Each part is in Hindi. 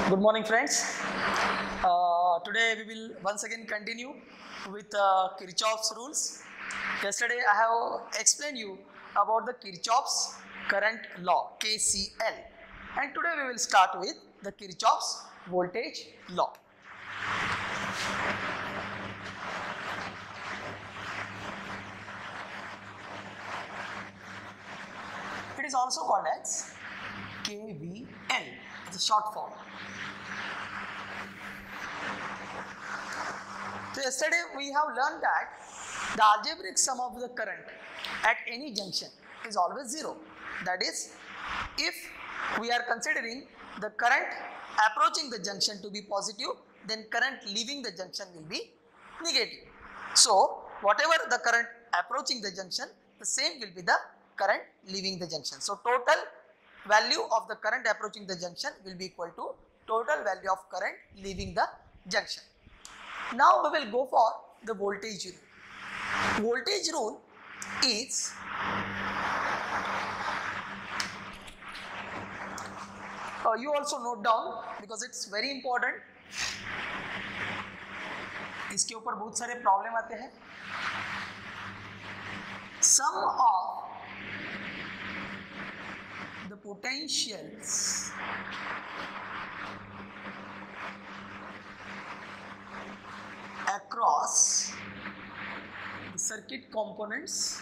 Good morning, friends. Today we will once again continue with Kirchhoff's rules. Yesterday I have explained you about the Kirchhoff's current law KCL, and today we will start with the Kirchhoff's voltage law. It is also called as KVL. It's a short form. So yesterday we have learned that the algebraic sum of the current at any junction is always 0. That is, if we are considering the current approaching the junction to be positive, then current leaving the junction will be negative. So whatever the current approaching the junction, the same will be the current leaving the junction. So total value of the current approaching the junction will be equal to total value of current leaving the junction. Now we will go for the voltage rule. Voltage rule is you also note down because it's very important. इसके ऊपर बहुत सारे प्रॉब्लम आते हैं. Sum of the potentials across the circuit components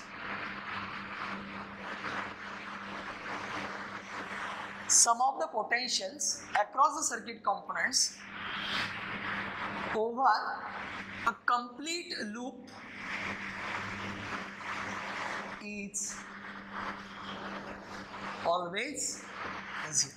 sum of the potentials across the circuit components over a complete loop is always 0.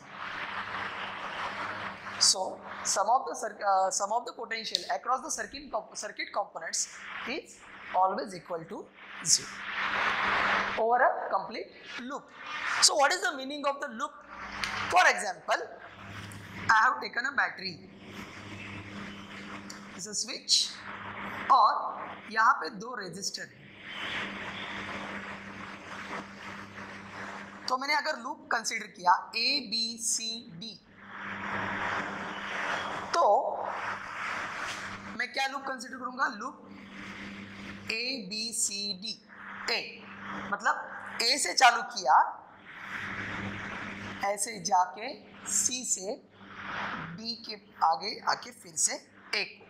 So sum of the potential across the circuit components is always equal to 0 over a complete loop. So what is the meaning of the loop? For example, I have taken a battery. This is a switch और यहाँ पे दो रेजिस्टर है. तो मैंने अगर लूप कंसीडर किया A, B, C, D, तो मैं क्या लूप कंसीडर करूंगा? Loop A, B, C, D. A मतलब A से चालू किया, ऐसे जाके C से D के आगे आके फिर से A को.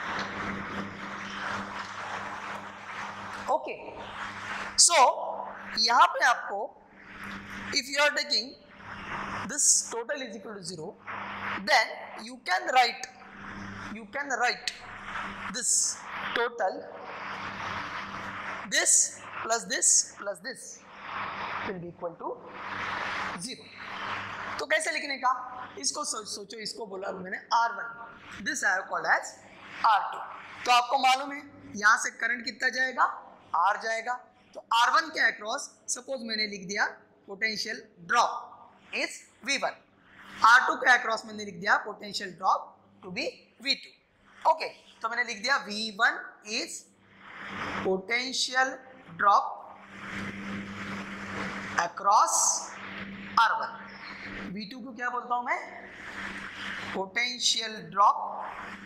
ओके, सो यहाँ पे आपको if you are taking this total is equal to 0, then you can write this total, this plus this plus this will be equal to 0. तो कैसे लिखने का? इसको सोचो, इसको बोला मैंने R1, this I have called as R2. तो आपको मालूम है यहाँ से करंट कितना जाएगा? R जाएगा. तो R1 के अक्रॉस सपोज मैंने लिख दिया potential drop is V1. R2 के अक्रॉस मैंने लिख दिया potential drop to be V2. Okay, तो मैंने लिख दिया V1 is potential drop across R1. V2 को क्या बोलता हूं मैं? Potential drop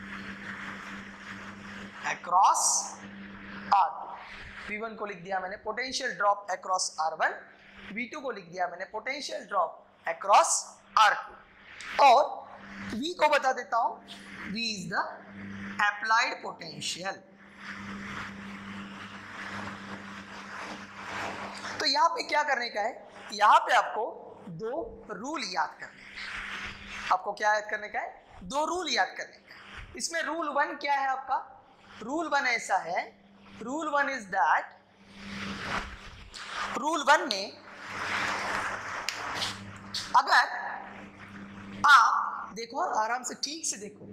across R2. V1 को लिख दिया मैंने potential drop across R1. V2 को लिख दिया मैंने पोटेंशियल ड्रॉप अक्रॉस R2. और V को बता देता हूं, V is the applied potential. तो यहां पे क्या करने का है? यहां पे आपको दो रूल याद करने हैं. आपको क्या याद करने का है? दो रूल याद करने का है. इसमें रूल 1 क्या है आपका? रूल 1 ऐसा है, रूल 1 इज दैट, रूल 1 में अगर आप देखो, आराम से ठीक से देखो,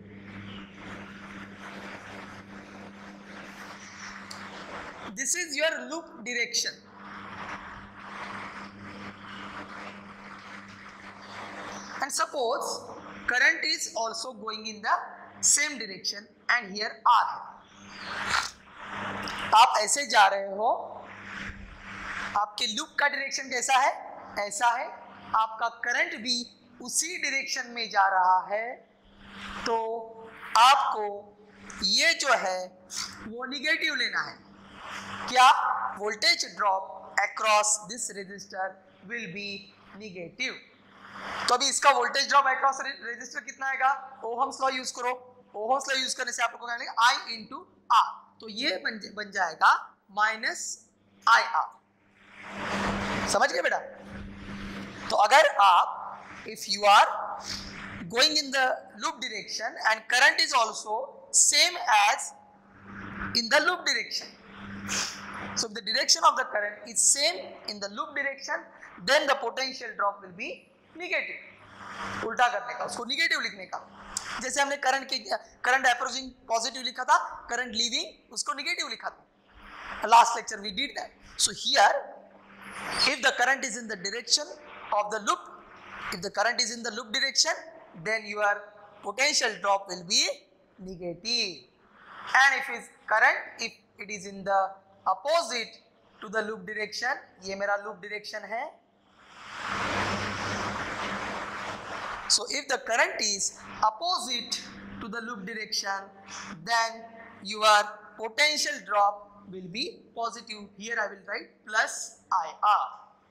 this is your loop direction. And suppose current is also going in the same direction and here R है. आप ऐसे जा रहे हो, आपके लूप का डायरेक्शन कैसा है? ऐसा है. आपका करंट भी उसी डायरेक्शन में जा रहा है तो आपको ये जो है वो निगेटिव लेना है। क्या? Voltage drop across this resistor will be negative. तो अभी इसका वोल्टेज ड्रॉप अक्रॉस रेजिस्टर कितना आएगा? ओहम्स लॉ यूज करो। ओहम्स लॉ यूज करने से आप लोगों को क्या मिलेगा? I into R। तो ये बन जाएगा -IR। समझ गए बेटा? तो अगर आप if you are going in the loop direction and current is also same as in the loop direction, so if the direction of the current is same in the loop direction, then the potential drop will be negative। उल्टा करने का, उसको निगेटिव लिखने का। जैसे हमने करंट अप्रोचिंग पॉजिटिव लिखा था, करंट लीविंग उसको निगेटिव लिखा था। Last lecture we did that. So here if the current is in the direction of the loop, if the current is in the loop direction, then your potential drop will be negative. And if is current, if it is in the opposite to the loop direction, ये मेरा loop direction है। So if the current is opposite to the loop direction, then your potential drop will be positive. Here I will write plus IR।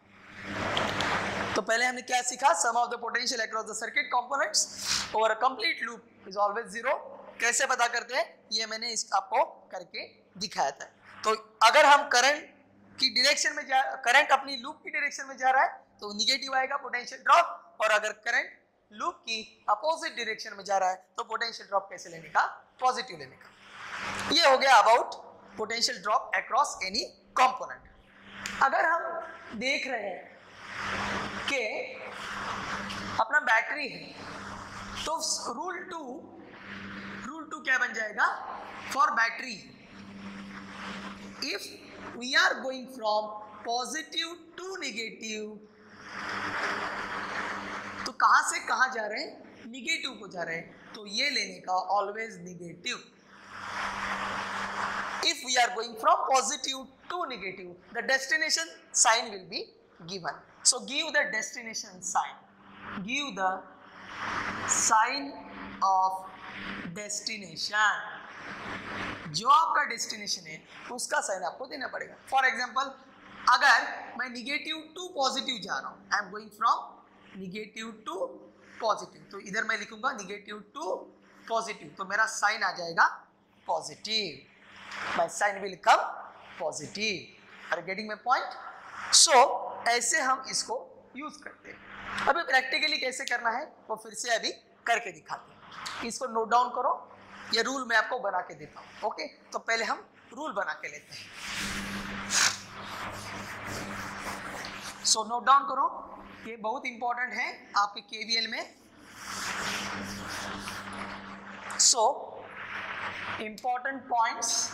तो पहले हमने क्या सीखा? Sum of the potential across the circuit components over a complete loop is always zero। कैसे पता करते हैं? ये मैंने इस आपको करके दिखाया था। तो अगर हम करंट की डायरेक्शन में करंट अपनी लूप की डायरेक्शन में जा रहा है तो निगेटिव आएगा पोटेंशियल ड्रॉप, और अगर करंट लूप की अपोजिट डायरेक्शन में जा रहा है तो पोटेंशियल ड्रॉप कैसे लेने का? पॉजिटिव लेने का। ये हो गया about potential drop across any component. अगर हम देख रहे हैं कि अपना बैटरी है तो रूल टू क्या बन जाएगा? For battery if we are going from positive to negative, तो कहां से कहां जा रहे हैं? निगेटिव को जा रहे हैं, तो ये लेने का always negative. If we are going from positive to negative, the destination sign will be given. So give the destination sign, give the sign of destination. जो आपका डेस्टिनेशन है उसका साइन आपको देना पड़ेगा। फॉर एग्जाम्पल, अगर मैं निगेटिव टू पॉजिटिव जा रहा हूं, I am going from negative to positive, तो इधर मैं लिखूंगा निगेटिव टू पॉजिटिव, तो मेरा साइन आ जाएगा positive. My sign will come positive. Are getting my point? So ऐसे हम इसको यूज करते हैं। अभी प्रैक्टिकली कैसे करना है वो फिर से अभी करके दिखाते हैं। इसको नोट डाउन करो, ये रूल मैं आपको बना के देता हूं। ओके, तो पहले हम रूल बना के लेते हैं। सो नोट डाउन करो, ये बहुत इंपॉर्टेंट है आपके केवीएल में। So important points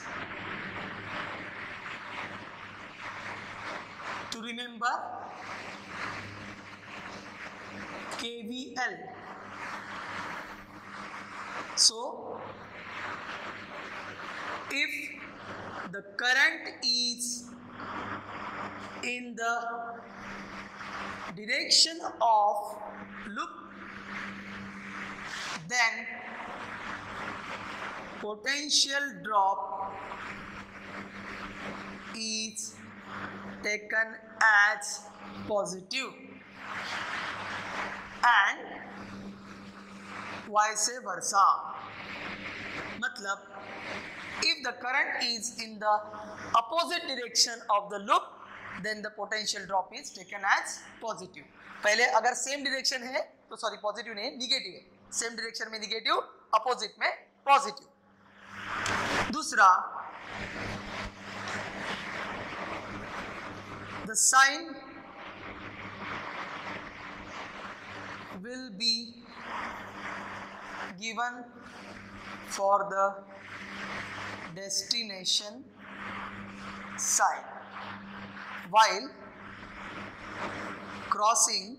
to remember KVL। So if the current is in the direction of loop, then potential drop is taken as positive and vice versa। मतलब if the current is in the opposite direction of the loop, then the potential drop is taken as positive। पहले अगर सेम डायरेक्शन है तो सॉरी पॉजिटिव नहीं, निगेटिव है, सेम डायरेक्शन में निगेटिव, अपोजिट में पॉजिटिव। दूसरा, the sign will be given for the destination side while crossing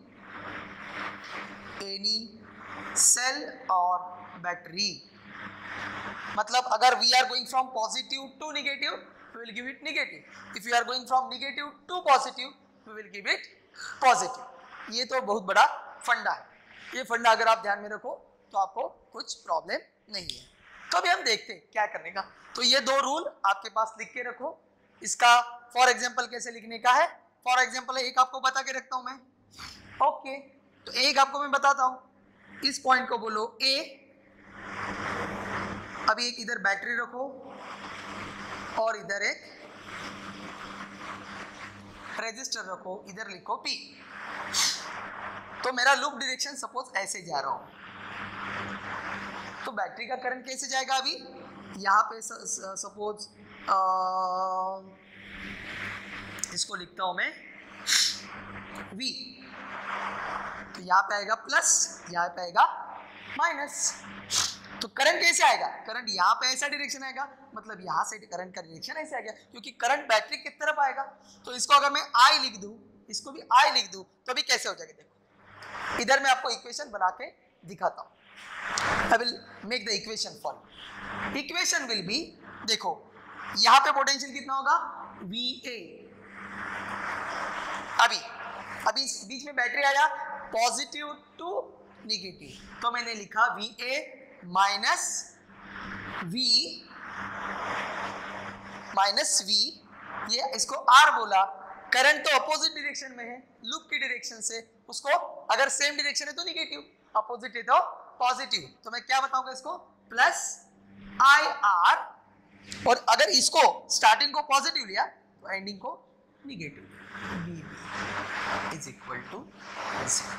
any cell or battery। मतलब अगर we are going from positive to negative, we will give it negative. If you are going from negative to positive, we will give it positive। ये तो बहुत बड़ा फंडा है। ये फंडा अगर आप ध्यान में रखो तो आपको कुछ प्रॉब्लम नहीं है। तो अभी हम देखते हैं क्या करने का। तो ये दो रूल आपके पास लिख के रखो। इसका फॉर एग्जाम्पल कैसे लिखने का है, फॉर एग्जाम्पल एक आपको बता के रखता हूं मैं। ओके, तो एक आपको मैं बताता हूं, इस पॉइंट को बोलो ए, अभी एक इधर बैटरी रखो और इधर एक रेजिस्टर रखो, इधर लिखो P। तो मेरा लूप डायरेक्शन सपोज ऐसे जा रहा हूं, तो बैटरी का करंट कैसे जाएगा, अभी यहाँ पे सपोज इसको लिखता हूं मैं V, तो यहाँ पे आएगा प्लस, यहाँ पे आएगा माइनस। तो करंट कैसे आएगा, करंट यहाँ पे ऐसा डायरेक्शन आएगा, मतलब यहाँ से करंट का डायरेक्शन ऐसे आ गया, क्योंकि करंट बैटरी की तरफ आएगा। तो इसको अगर मैं I लिख दूं, इसको भी I लिख दूं, तो अभी कैसे हो जाएगा देखो। इधर मैं आपको इक्वेशन बना के दिखाता हूं। I will make the equation for you. Equation will be, देखो यहाँ पे पोटेंशियल कितना होगा, VA। अभी इस बीच में बैटरी आया पॉजिटिव टू निगेटिव, तो मैंने लिखा VA माइनस V, ये इसको R बोला। करंट तो अपोजिट डायरेक्शन में है, लूप की डायरेक्शन से, उसको अगर सेम डायरेक्शन है तो निगेटिव, अपोजिट है तो पॉजिटिव। तो मैं क्या बताऊंगा इसको, प्लस IR, और अगर इसको स्टार्टिंग को पॉजिटिव लिया तो एंडिंग को negative, VB is equal to 0।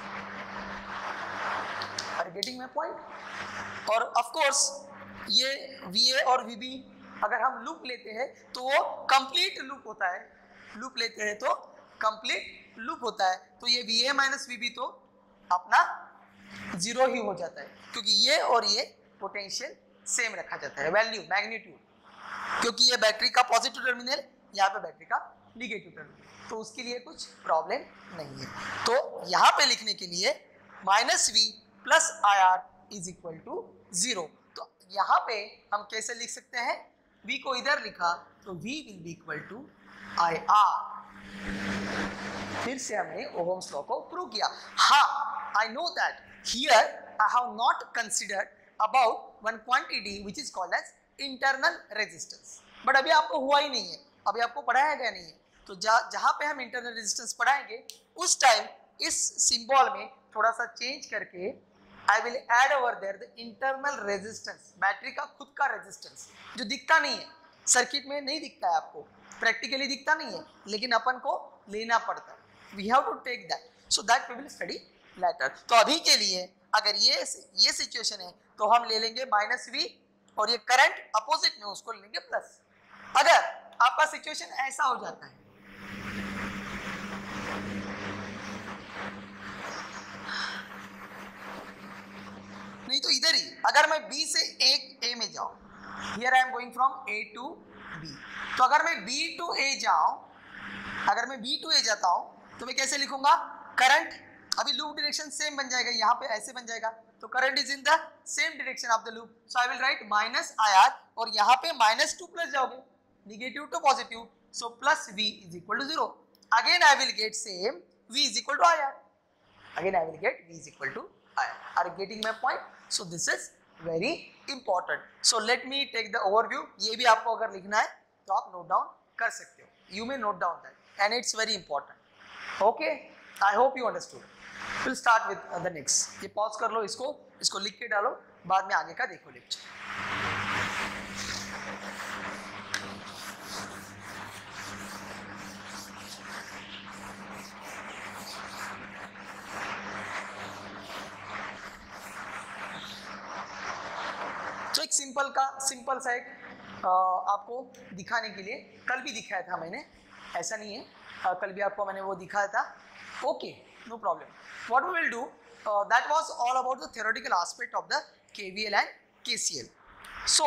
Are you getting my point. और ऑफ कोर्स ये VA और VB अगर हम लूप लेते हैं तो वो कंप्लीट लूप होता है, लूप लेते हैं तो कंप्लीट लूप होता है। तो ये VA माइनस VB तो अपना 0 ही हो जाता है, क्योंकि ये और ये पोटेंशियल सेम रखा जाता है, वैल्यू मैग्नीट्यूड, क्योंकि ये बैटरी का पॉजिटिव टर्मिनल, यहाँ पे बैटरी का निगेटिव टर्मिनल, तो उसके लिए कुछ प्रॉब्लम नहीं है। तो यहाँ पे लिखने के लिए minus V plus IR is equal to 0। तो यहाँ पे हम कैसे लिख सकते हैं, V को इधर लिखा तो V will be equal to IR। फिर से हमने ओहम्स लॉ को प्रूव किया। हाँ, I know that here I have not considered about one quantity which is called as internal resistance, but अभी आपको हुआ ही नहीं है, अभी आपको पढ़ाया गया नहीं है। तो जहाँ पे हम इंटरनल रेजिस्टेंस पढ़ाएंगे उस टाइम इस सिंबल में थोड़ा सा चेंज करके I will add over there the internal resistance, battery का खुद का रेजिस्टेंस जो दिखता नहीं है, सर्किट में नहीं दिखता है, आपको प्रैक्टिकली दिखता नहीं है, लेकिन अपन को लेना पड़ता है। We have to take that, so that we will study later. तो अभी के लिए अगर ये सिचुएशन है तो हम ले लेंगे माइनस V, और ये करंट अपोजिट में उसको लेंगे प्लस। अगर आपका सिचुएशन ऐसा हो जाता है, नहीं तो इधर ही, अगर मैं B से एक A में जाऊं, here I am going from A to B, तो अगर मैं B टू A जाऊं, अगर मैं B टू A जाता हूं तो मैं कैसे लिखूंगा, करंट अभी लूप डायरेक्शन सेम बन जाएगा, यहाँ पे ऐसे बन जाएगा, तो current is in the same direction of the loop, so I will write minus IR, और यहाँ पे माइनस टू प्लस जाओगे, negative to positive, so plus V is equal to 0। Again I will get same V is equal to IR, again I will get V is equal to IR। Are you getting my point? So this is very important. So let me take the overview. ये भी आपको अगर लिखना है तो आप नोट डाउन कर सकते हो, you may note down that and it's very important. Okay, I hope you understood. Will start with the next. ये पॉज कर लो, इसको लिख के डालो, बाद में आगे का देखो लेक्चर। तो एक सिंपल सा एक आपको दिखाने के लिए, कल भी दिखाया था मैंने, ऐसा नहीं है, कल भी आपको मैंने वो दिखाया था। Okay, no problem. What we will do, that was all about the theoretical aspect of the KVL and KCL. So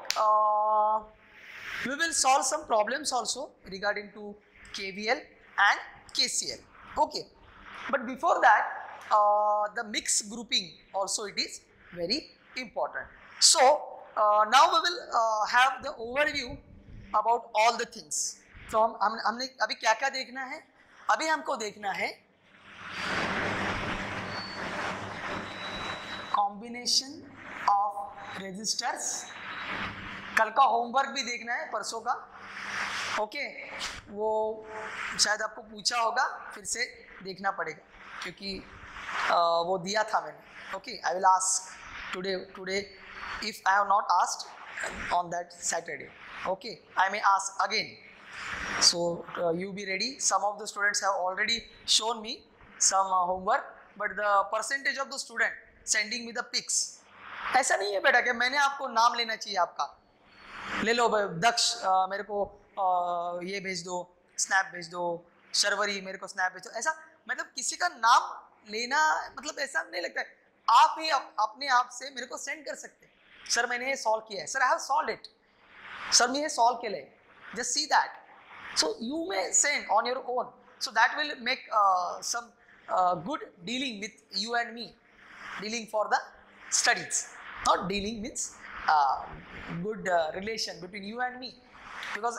we will solve some problems also regarding to KVL and KCL. Okay, but before that the mixed grouping also it is very important. So now we will have the overview about all the things. So हमने अभी क्या क्या देखना है, अभी हमको देखना है कॉम्बिनेशन ऑफ रेजिस्टर्स। कल का होमवर्क भी देखना है, परसों का, ओके वो शायद आपको पूछा होगा, फिर से देखना पड़ेगा क्योंकि वो दिया था मैंने। Okay, I will ask today if I have not asked on that Saturday, okay I may ask again. So you be ready. Some of the students have already shown me some homework, but the percentage of the student sending me the pics, ऐसा नहीं है बेटा कि मैंने आपको नाम लेना चाहिए आपका, ले लो दक्ष मेरे को ये भेज दो, स्नैप भेज दो, शर्वरी मेरे को स्नैप भेज दो, ऐसा मतलब किसी का नाम लेना मतलब ऐसा नहीं लगता है। आप ही अपने आप से मेरे को सेंड कर सकते हैं, सर मैंने ये सॉल्व किया है, sir I have solved it, sir मैं ये सॉल्व केलंय, just see that. So you may send on your own, so that will make some good dealing with you and me, dealing for the studies, not dealing means good relation between you and me, because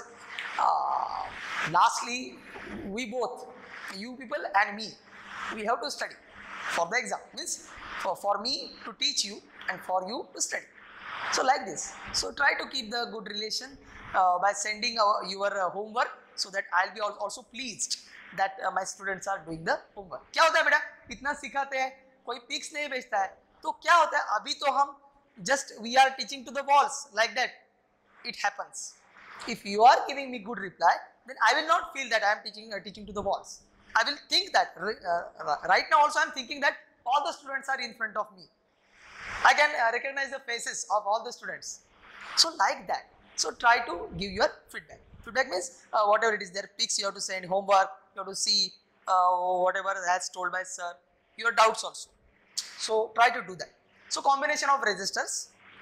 lastly we both, you people and me, we have to study for the exam, means for me to teach you and for you to study, so like this. So try to keep the good relation by sending your homework, so that I'll be also pleased that my students are doing the homework. क्या होता है बेटा, इतना सिखाते हैं, कोई पिक्स नहीं भेजता है, तो क्या होता है, अभी तो हम just we are teaching to the walls like that, it happens. If you are giving me good reply, then I will not feel that I am teaching to the walls. I will think that right now also I am thinking that all the students are in front of me. I can recognize the faces of all the students. So like that. So try to give your feedback. Feedback means whatever it is, their pics you have to send, homework you have to see, whatever has told by sir, your doubts also. So try to do that. So combination of resistors,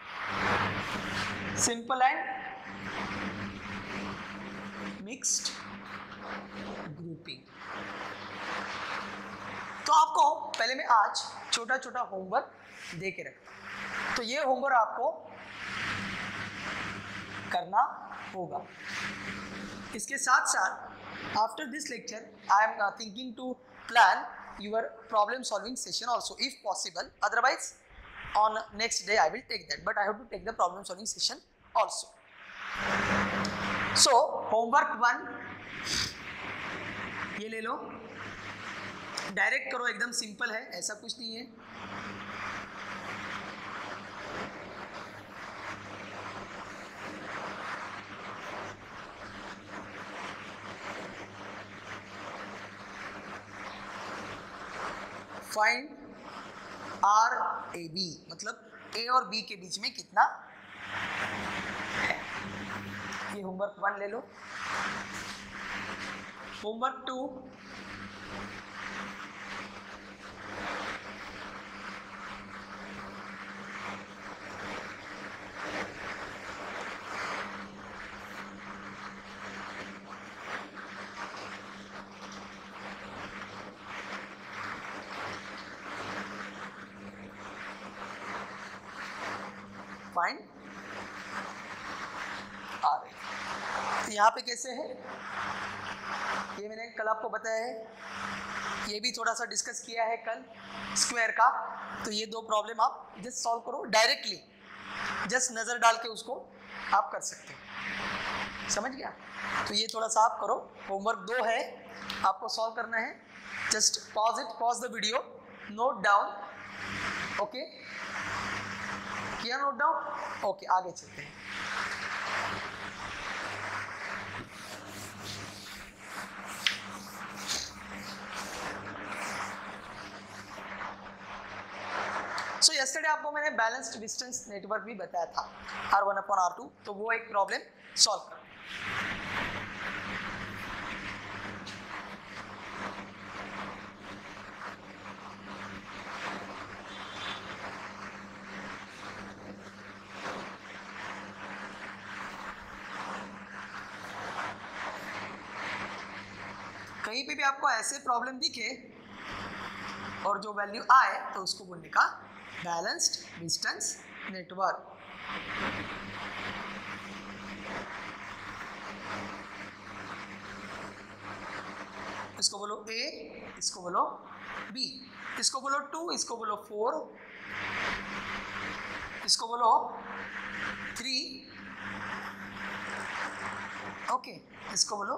simple and mixed grouping. तो आपको पहले मैं आज छोटा छोटा होमवर्क दे के रखता, तो ये होमवर्क आपको करना होगा। इसके साथ साथ after this lecture I am thinking to plan your problem solving session also if possible, otherwise on next day I will take that, but I have to take the problem solving session also. So homework 1 ये ले लो, डायरेक्ट करो, एकदम सिंपल है, ऐसा कुछ नहीं है। फाइंड आर ए बी, मतलब ए और बी के बीच में कितना है। ये होमवर्क 1 ले लो। Homework 2 find R A. तो यहाँ पे कैसे है, ये मैंने कल आपको बताया है, ये भी थोड़ा सा डिस्कस किया है कल स्क्वायर का। तो ये दो प्रॉब्लम आप जस्ट सॉल्व करो डायरेक्टली, जस्ट नज़र डाल के उसको आप कर सकते हो, समझ गया। तो ये थोड़ा सा आप करो, होमवर्क 2 है, आपको सॉल्व करना है। Just pause it, pause the video, note down, okay किया नोट डाउन, ओके आगे चलते हैं। सो यस्टरडे आपको मैंने बैलेंस्ड डिस्टेंस नेटवर्क भी बताया था, R1/R2, तो वो एक प्रॉब्लम सॉल्व कर। कहीं पे भी आपको ऐसे प्रॉब्लम दिखे और जो वैल्यू आए तो उसको बोलने का बैलेंस्ड डिस्टेंस नेटवर्क। इसको बोलो A, इसको बोलो B, इसको बोलो 2, इसको बोलो 4, बोलो 3, ओके, इसको बोलो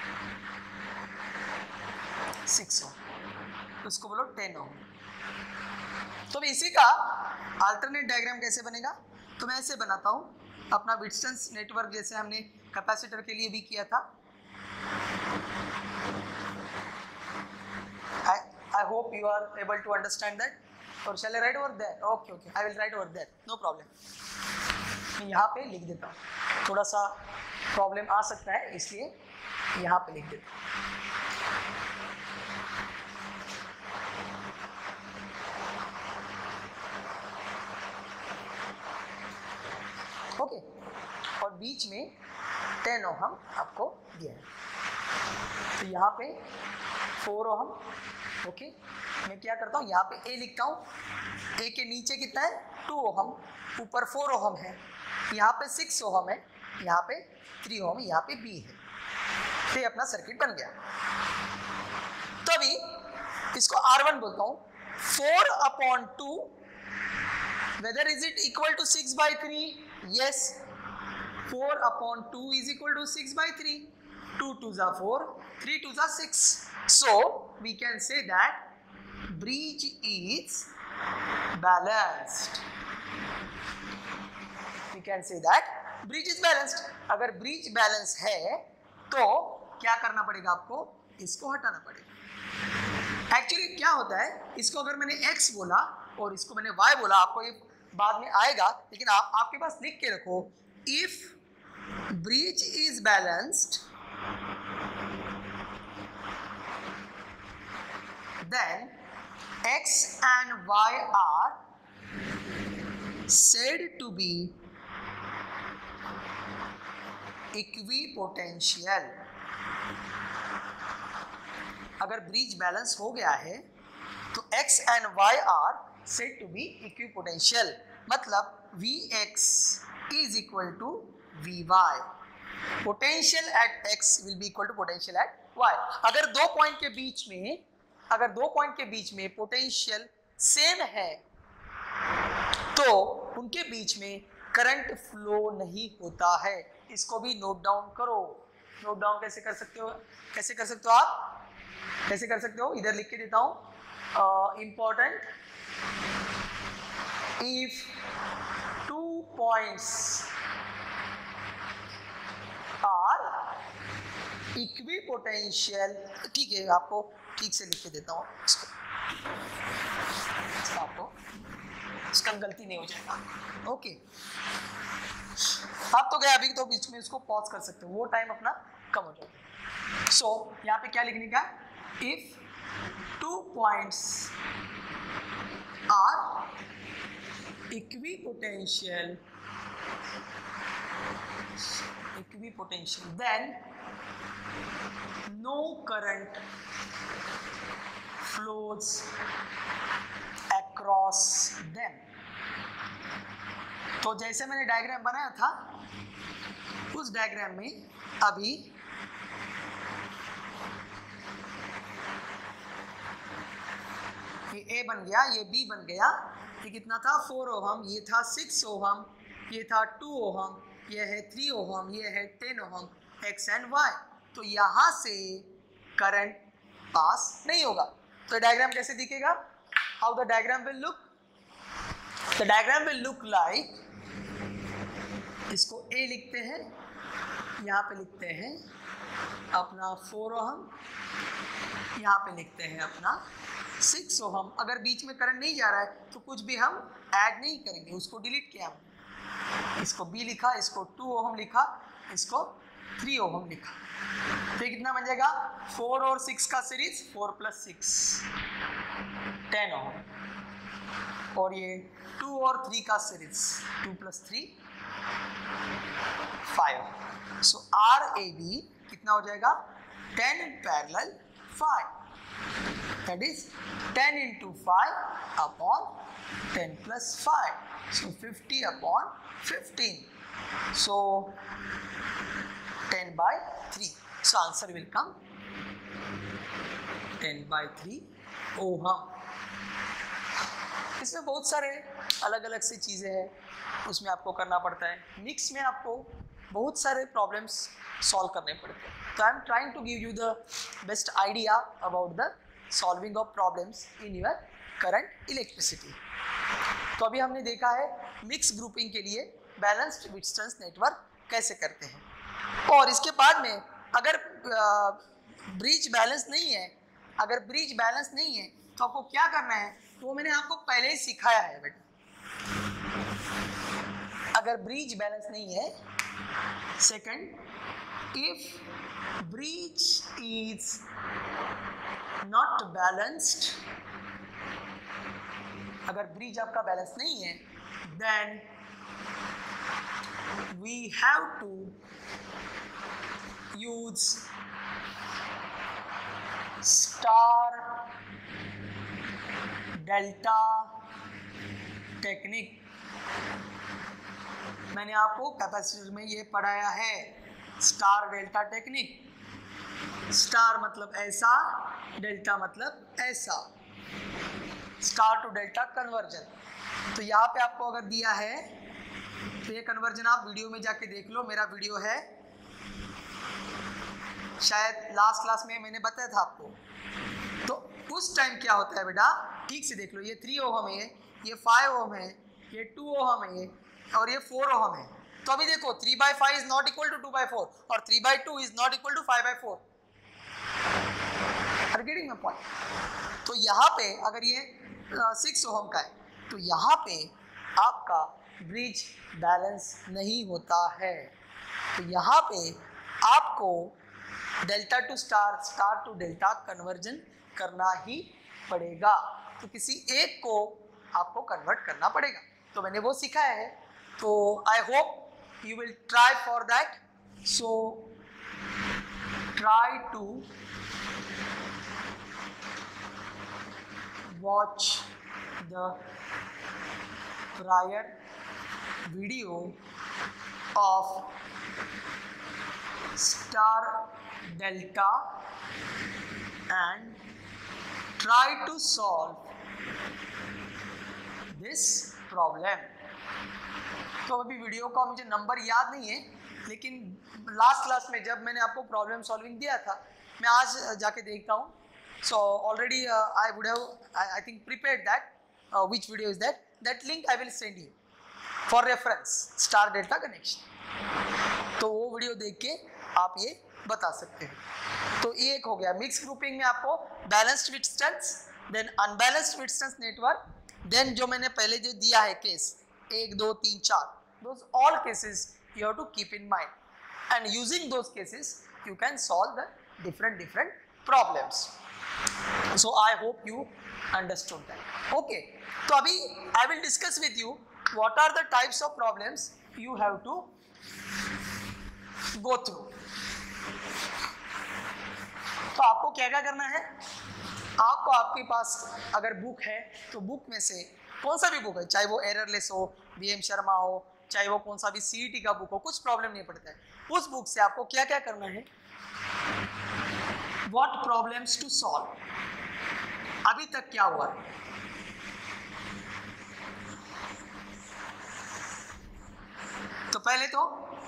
6 ओम, उसको बोलो 10 ओम। तो इसी का अल्टरनेट डायग्राम कैसे बनेगा, तो मैं ऐसे बनाता हूँ अपना विटस्टन्स नेटवर्क, जैसे हमने कैपेसिटर के लिए भी किया था। I hope you are able to understand that. Or shall I write over there? Okay, okay, I will write over there, no problem. मैं यहाँ पे लिख देता हूँ, थोड़ा सा प्रॉब्लम आ सकता है इसलिए यहाँ पे लिख देता हूँ। ओके, और बीच में 10 ओहम आपको दिया है, तो यहाँ पे 4 ओहम। ओके, मैं क्या करता हूँ, यहाँ पे ए लिखता हूँ, ए के नीचे कितना है 2 ओहम, ऊपर 4 ओहम है, यहाँ पे 6 ओहम है, यहाँ पे 3 ओहम, यहाँ पे बी है। तो ये अपना सर्किट बन गया। तो अभी इसको R1 बोलता हूँ, 4/2, whether is it equal to 6/3? Yes, 4/2 is equal to 6/3. 2 2s are 4, 3 2s are 6. So we can say that bridge is balanced. We can say that bridge is balanced. अगर bridge balance है तो क्या करना पड़ेगा आपको, इसको हटाना पड़ेगा। एक्चुअली क्या होता है, इसको अगर मैंने x बोला और इसको मैंने y बोला, आपको ये बाद में आएगा, लेकिन आपके पास लिख के रखो, if bridge is balanced then x and y are said to be equipotential। अगर ब्रिज बैलेंस हो गया है तो x and y are said to be equipotential, मतलब Vx is equal to Vy, potential at x will be equal to potential at y। अगर दो पॉइंट के बीच में पोटेंशियल सेम है तो उनके बीच में करंट फ्लो नहीं होता है। इसको भी नोट डाउन करो। नोट डाउन कैसे कर सकते हो आप, कैसे कर सकते हो, इधर लिख के देता हूं, important, if 2 points are equipotential, ठीक है, आपको ठीक से लिख के देता हूँ इसको, आपको इसका गलती नहीं हो जाएगा। ओके, आप तो गए, अभी तो बीच में इसको पॉज कर सकते हो, वो टाइम अपना कम हो जाएगा। सो यहाँ पे क्या लिखने का, if 2 points are equipotential then no current flows across them। तो जैसे मैंने डायग्राम बनाया था उस डायग्राम में अभी ये A बन गया, ये B बन गया, ये कितना था 4 ओहम, ये था 6 ओहम, ये था 2 ओहम, ये है 3 ओहम, ये है 10 ओहम, x एंड y। तो यहाँ से करंट पास नहीं होगा। तो डायग्राम कैसे दिखेगा, how the diagram will look, the diagram will look like, इसको A लिखते हैं, यहाँ पे लिखते हैं अपना 4 ओहम, यहाँ पे लिखते हैं अपना 6 ओहम। अगर बीच में करंट नहीं जा रहा है तो कुछ भी हम ऐड नहीं करेंगे, उसको डिलीट किया हमने, इसको B लिखा, इसको 2 ओहम लिखा, इसको 3 ओहम लिखा। तो कितना बन जाएगा, 4 और 6 का सीरीज, 4 + 6 10 ओहम, और ये 2 और 3 का सीरीज 2 + 3 5। सो RAB कितना हो जाएगा, 10 parallel 5, that is 10 into 5 upon 10 plus 5, so 50 upon 15, so 10/3, so answer will come 10/3 ohm। इसमें बहुत सारे अलग अलग सी चीज़ें हैं, उसमें आपको करना पड़ता है। मिक्स में आपको बहुत सारे प्रॉब्लम्स सॉल्व करने पड़ते हैं। तो I am trying to give you the best idea about the solving of problems in your current electricity. तो अभी हमने देखा है मिक्स ग्रुपिंग के लिए बैलेंस्ड विटस्टन्स नेटवर्क कैसे करते हैं। और इसके बाद में अगर ब्रिज बैलेंस नहीं है, तो आपको क्या करना है, तो वो मैंने आपको पहले ही सिखाया है बेटा। अगर ब्रिज बैलेंस नहीं है, second, if bridge is not balanced, अगर ब्रिज आपका बैलेंस नहीं है, then we have to use star delta technique. मैंने आपको कैपेसिटर में ये पढ़ाया है, स्टार डेल्टा टेक्निक। स्टार मतलब ऐसा, डेल्टा मतलब ऐसा, स्टार टू डेल्टा कन्वर्जन। तो यहाँ पे आपको अगर दिया है तो ये कन्वर्जन आप वीडियो में जाके देख लो, मेरा वीडियो है, शायद लास्ट क्लास में मैंने बताया था आपको। तो उस टाइम क्या होता है बेटा, ठीक से देख लो, ये 3 ओहम है, ये 5 ओहम है, ये 2 ओहम है और ये 4 ओहम है। तो अभी देखो 3/5 इज नॉट इक्वल टू 2/4 और 3/2 is not equal to 5/4। Are getting my point? तो यहाँ पे अगर ये 6 ओहम का है, तो यहाँ पे आपका ब्रिज बैलेंस नहीं होता है। तो यहाँ पे आपको delta to star, star to delta conversion करना ही पड़ेगा। तो किसी एक को आपको कन्वर्ट करना पड़ेगा। तो मैंने वो सिखाया है, तो I hope you will try for that. So try to watch the prior video of star delta and try to solve this problem। तो अभी वीडियो का मुझे नंबर याद नहीं है, लेकिन लास्ट क्लास में जब मैंने आपको प्रॉब्लम सॉल्विंग दिया था, मैं आज जाके देखता हूँ। So already I would have I think prepared that. which video is that? That link I will send you for reference, star delta connection। तो वो वीडियो देख के आप ये बता सकते हैं। तो ये एक हो गया मिक्स ग्रुपिंग में आपको balanced Wheatstone's, then unbalanced Wheatstone's network, then जो मैंने पहले जो दिया है case 1 2 3 4, those all cases you have to keep in mind, and using those cases you can solve the different problems। So I hope you understood that. Okay, तो अभी I will discuss with you what are the types of problems you have to go through। तो आपको क्या क्या करना है, आपको आपके पास अगर बुक है तो बुक में से कौन सा भी बुक है, चाहे वो एररलेस हो, BM शर्मा हो, चाहे वो कौन सा भी CET का बुक हो, कुछ प्रॉब्लम नहीं पड़ता है। उस बुक से आपको क्या क्या करना है, व्हाट प्रॉब्लम्स टू सॉल्व, अभी तक क्या हुआ है। तो पहले तो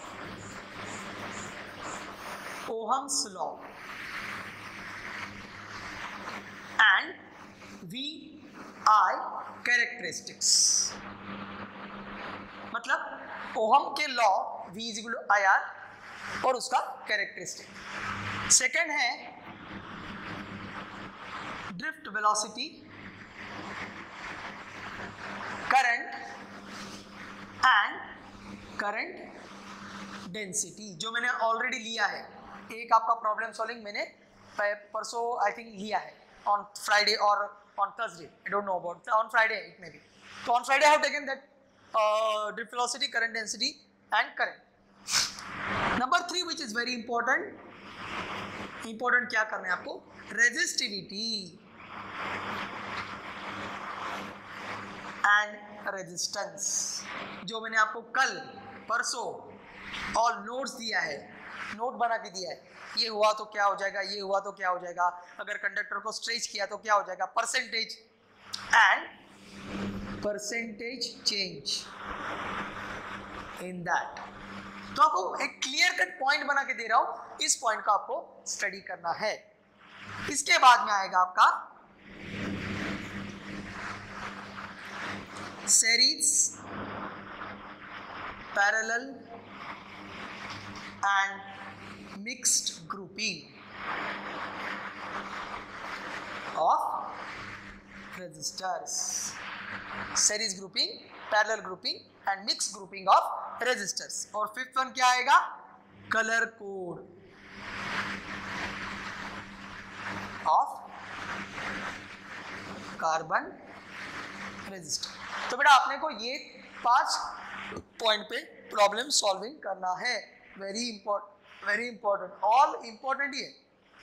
Ohm's law and VI characteristics, मतलब ओहम के law V is equal to IR और उसका कैरेक्टरिस्टिक। सेकेंड है drift velocity, current and current density, जो मैंने ऑलरेडी लिया है। एक आपका प्रॉब्लम सॉल्विंग मैंने परसों आई थिंक लिया है, ऑन फ्राइडे और on Thursday, I don't know about, on Friday it may be. तो on Friday I have taken that drift velocity, current density and current. Number 3 which is very important, क्या करना है आपको, रेजिस्टिविटी एंड रेजिस्टेंस, जो मैंने आपको कल परसों और नोट्स दिया है, नोट बना के दिया है, ये हुआ तो क्या हो जाएगा, ये हुआ तो क्या हो जाएगा, अगर कंडक्टर को स्ट्रेच किया तो क्या हो जाएगा, percentage and percentage change in that. तो आपको एक क्लियर कट पॉइंट बना के दे रहा हूं, इस पॉइंट को आपको स्टडी करना है। इसके बाद में आएगा आपका series, parallel and mixed grouping of resistors. Series grouping, parallel grouping and mixed grouping of resistors. और फिफ्थ वन क्या आएगा? Colour code of carbon resistor. तो बेटा आपने को ये 5 पॉइंट पे प्रॉब्लम सॉल्विंग करना है। वेरी इंपॉर्टेंट, ऑल इंपॉर्टेंट ही है,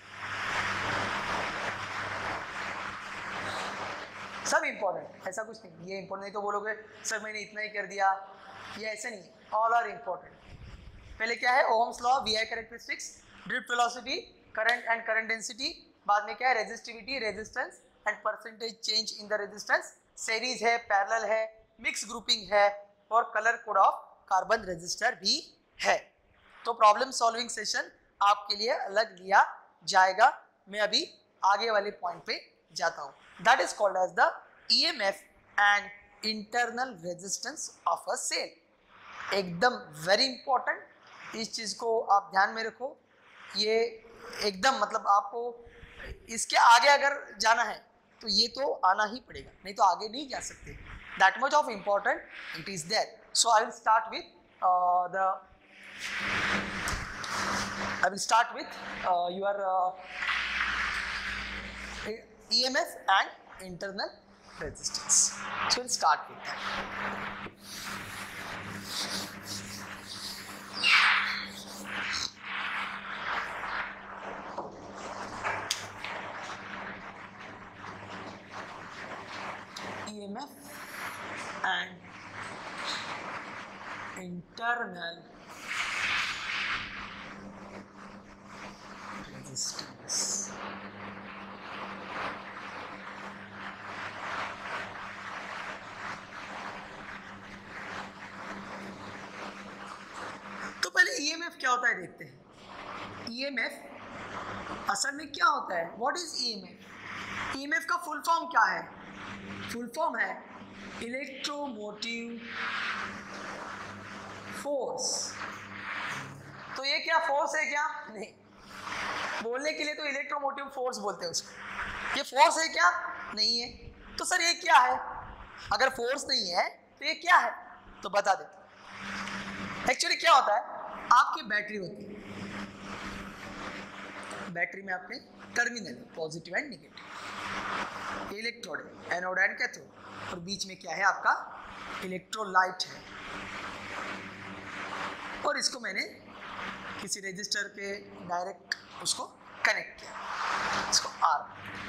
सब इंपॉर्टेंट, ऐसा कुछ नहीं ये इंपॉर्टेंट नहीं तो बोलोगे सर मैंने इतना ही कर दिया, ये ऐसे नहीं, ऑल आर इंपॉर्टेंट। पहले क्या है? Ohm's law, V I characteristics, drift velocity, current and current density. बाद में क्या है? Resistivity, resistance and percentage change in the resistance. Series है, पैरेलल है, मिक्स ग्रुपिंग है और colour code of carbon resistor भी है। तो प्रॉब्लम सॉल्विंग सेशन आपके लिए अलग लिया जाएगा। मैं अभी आगे वाले पॉइंट पे जाता हूँ। That is called as the EMF and internal resistance of a cell. एकदम वेरी इंपॉर्टेंट, इस चीज को आप ध्यान में रखो। ये एकदम मतलब आपको इसके आगे अगर जाना है तो ये तो आना ही पड़ेगा, नहीं तो आगे नहीं जा सकते। That much of important it is there. So I will start with your EMF and internal resistance. So we'll start with that. EMF and internal resistance. तो पहले EMF क्या होता है देखते हैं। EMF असल में क्या होता है? What is EMF? EMF का फुल फॉर्म क्या है? फुल फॉर्म है इलेक्ट्रोमोटिव फोर्स। तो ये क्या फोर्स है क्या? नहीं, बोलने के लिए तो इलेक्ट्रोमोटिव फोर्स बोलते हैं उसको। ये फोर्स है क्या? नहीं है। तो सर ये क्या है? अगर फोर्स नहीं है तो ये क्या है? तो बता देते। एक्चुअली क्या होता है, आपकी बैटरी होती है, बैटरी में आपके terminal positive and negative, electrode है, एनोड एंड कैथोड, और बीच में क्या है आपका इलेक्ट्रोलाइट है। और इसको मैंने किसी रजिस्टर के डायरेक्ट उसको कनेक्ट किया, इसको आर।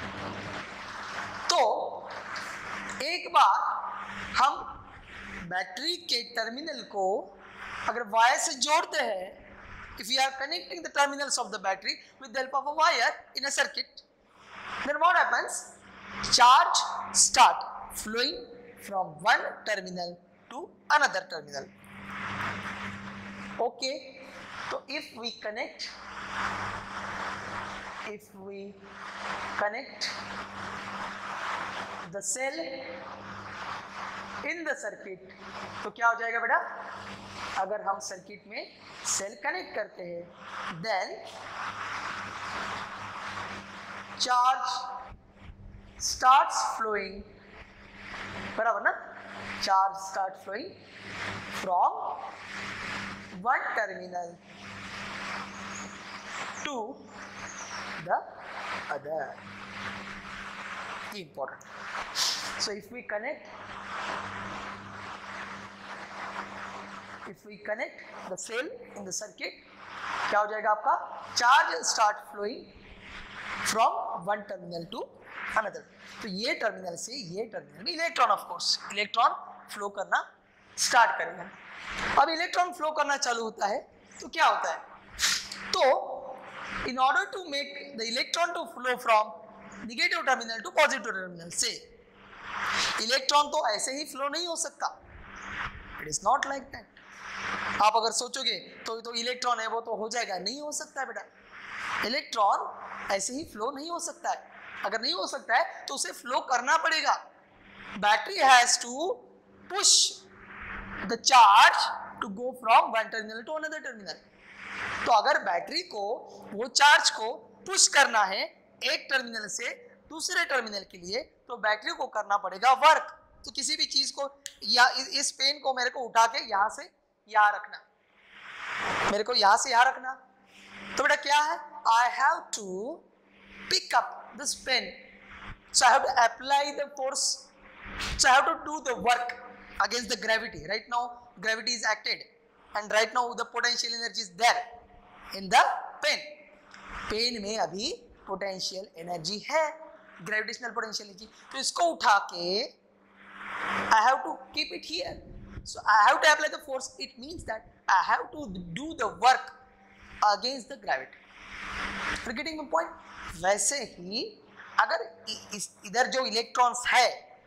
तो एक बार हम बैटरी के टर्मिनल को अगर वायर से जोड़ते हैं, if we are connecting the terminals of the battery with the help of a wire in a circuit, then what happens? Charge start flowing from one terminal to another terminal. Okay, so if we connect the cell in the circuit, तो क्या हो जाएगा बेटा? अगर हम सर्किट में सेल कनेक्ट करते हैं, देन चार्ज स्टार्ट्स फ्लोइंग, बराबर ना? Charge start flowing from one terminal to the other. Important. So if we connect the cell in the circuit, क्या हो जाएगा आपका? Charge start flowing from one terminal to another. तो ये टर्मिनल से ये टर्मिनल में electron, of course electron flow करना स्टार्ट करेगा। अब इलेक्ट्रॉन फ्लो करना चालू होता है तो क्या होता है? तो in order to make the electron to flow from negative terminal to positive terminal, से इलेक्ट्रॉन तो ऐसे ही फ्लो नहीं हो सकता, it is not like that. आप अगर सोचोगे तो इलेक्ट्रॉन है वो तो हो जाएगा, नहीं हो सकता है बेटा। इलेक्ट्रॉन ऐसे ही फ्लो नहीं हो सकता है, अगर नहीं हो सकता है तो उसे फ्लो करना पड़ेगा। Battery has to push the charge to go from one terminal to another terminal. तो अगर बैटरी को वो चार्ज को पुश करना है एक टर्मिनल से दूसरे टर्मिनल के लिए, तो बैटरी को करना पड़ेगा वर्क। तो किसी भी चीज को, या इस पेन को मेरे को उठा के यहां से यहां रखना, मेरे को यहां से यहां रखना, तो बेटा क्या है, I have to pick up this pen, so I have to apply the force, so I have to do the work against the gravity. Right now gravity is acted and right now the potential energy is there in the pen. Pen में अभी पोटेंशियल एनर्जी है, ग्रेविटेशनल पोटेंशियल एनर्जी। तो इसको उठा के I have to keep it here, so I have to apply the force, it means that I have to do the work against the gravity. You getting my point? वैसे ही अगर इधर जो इलेक्ट्रॉन्स है,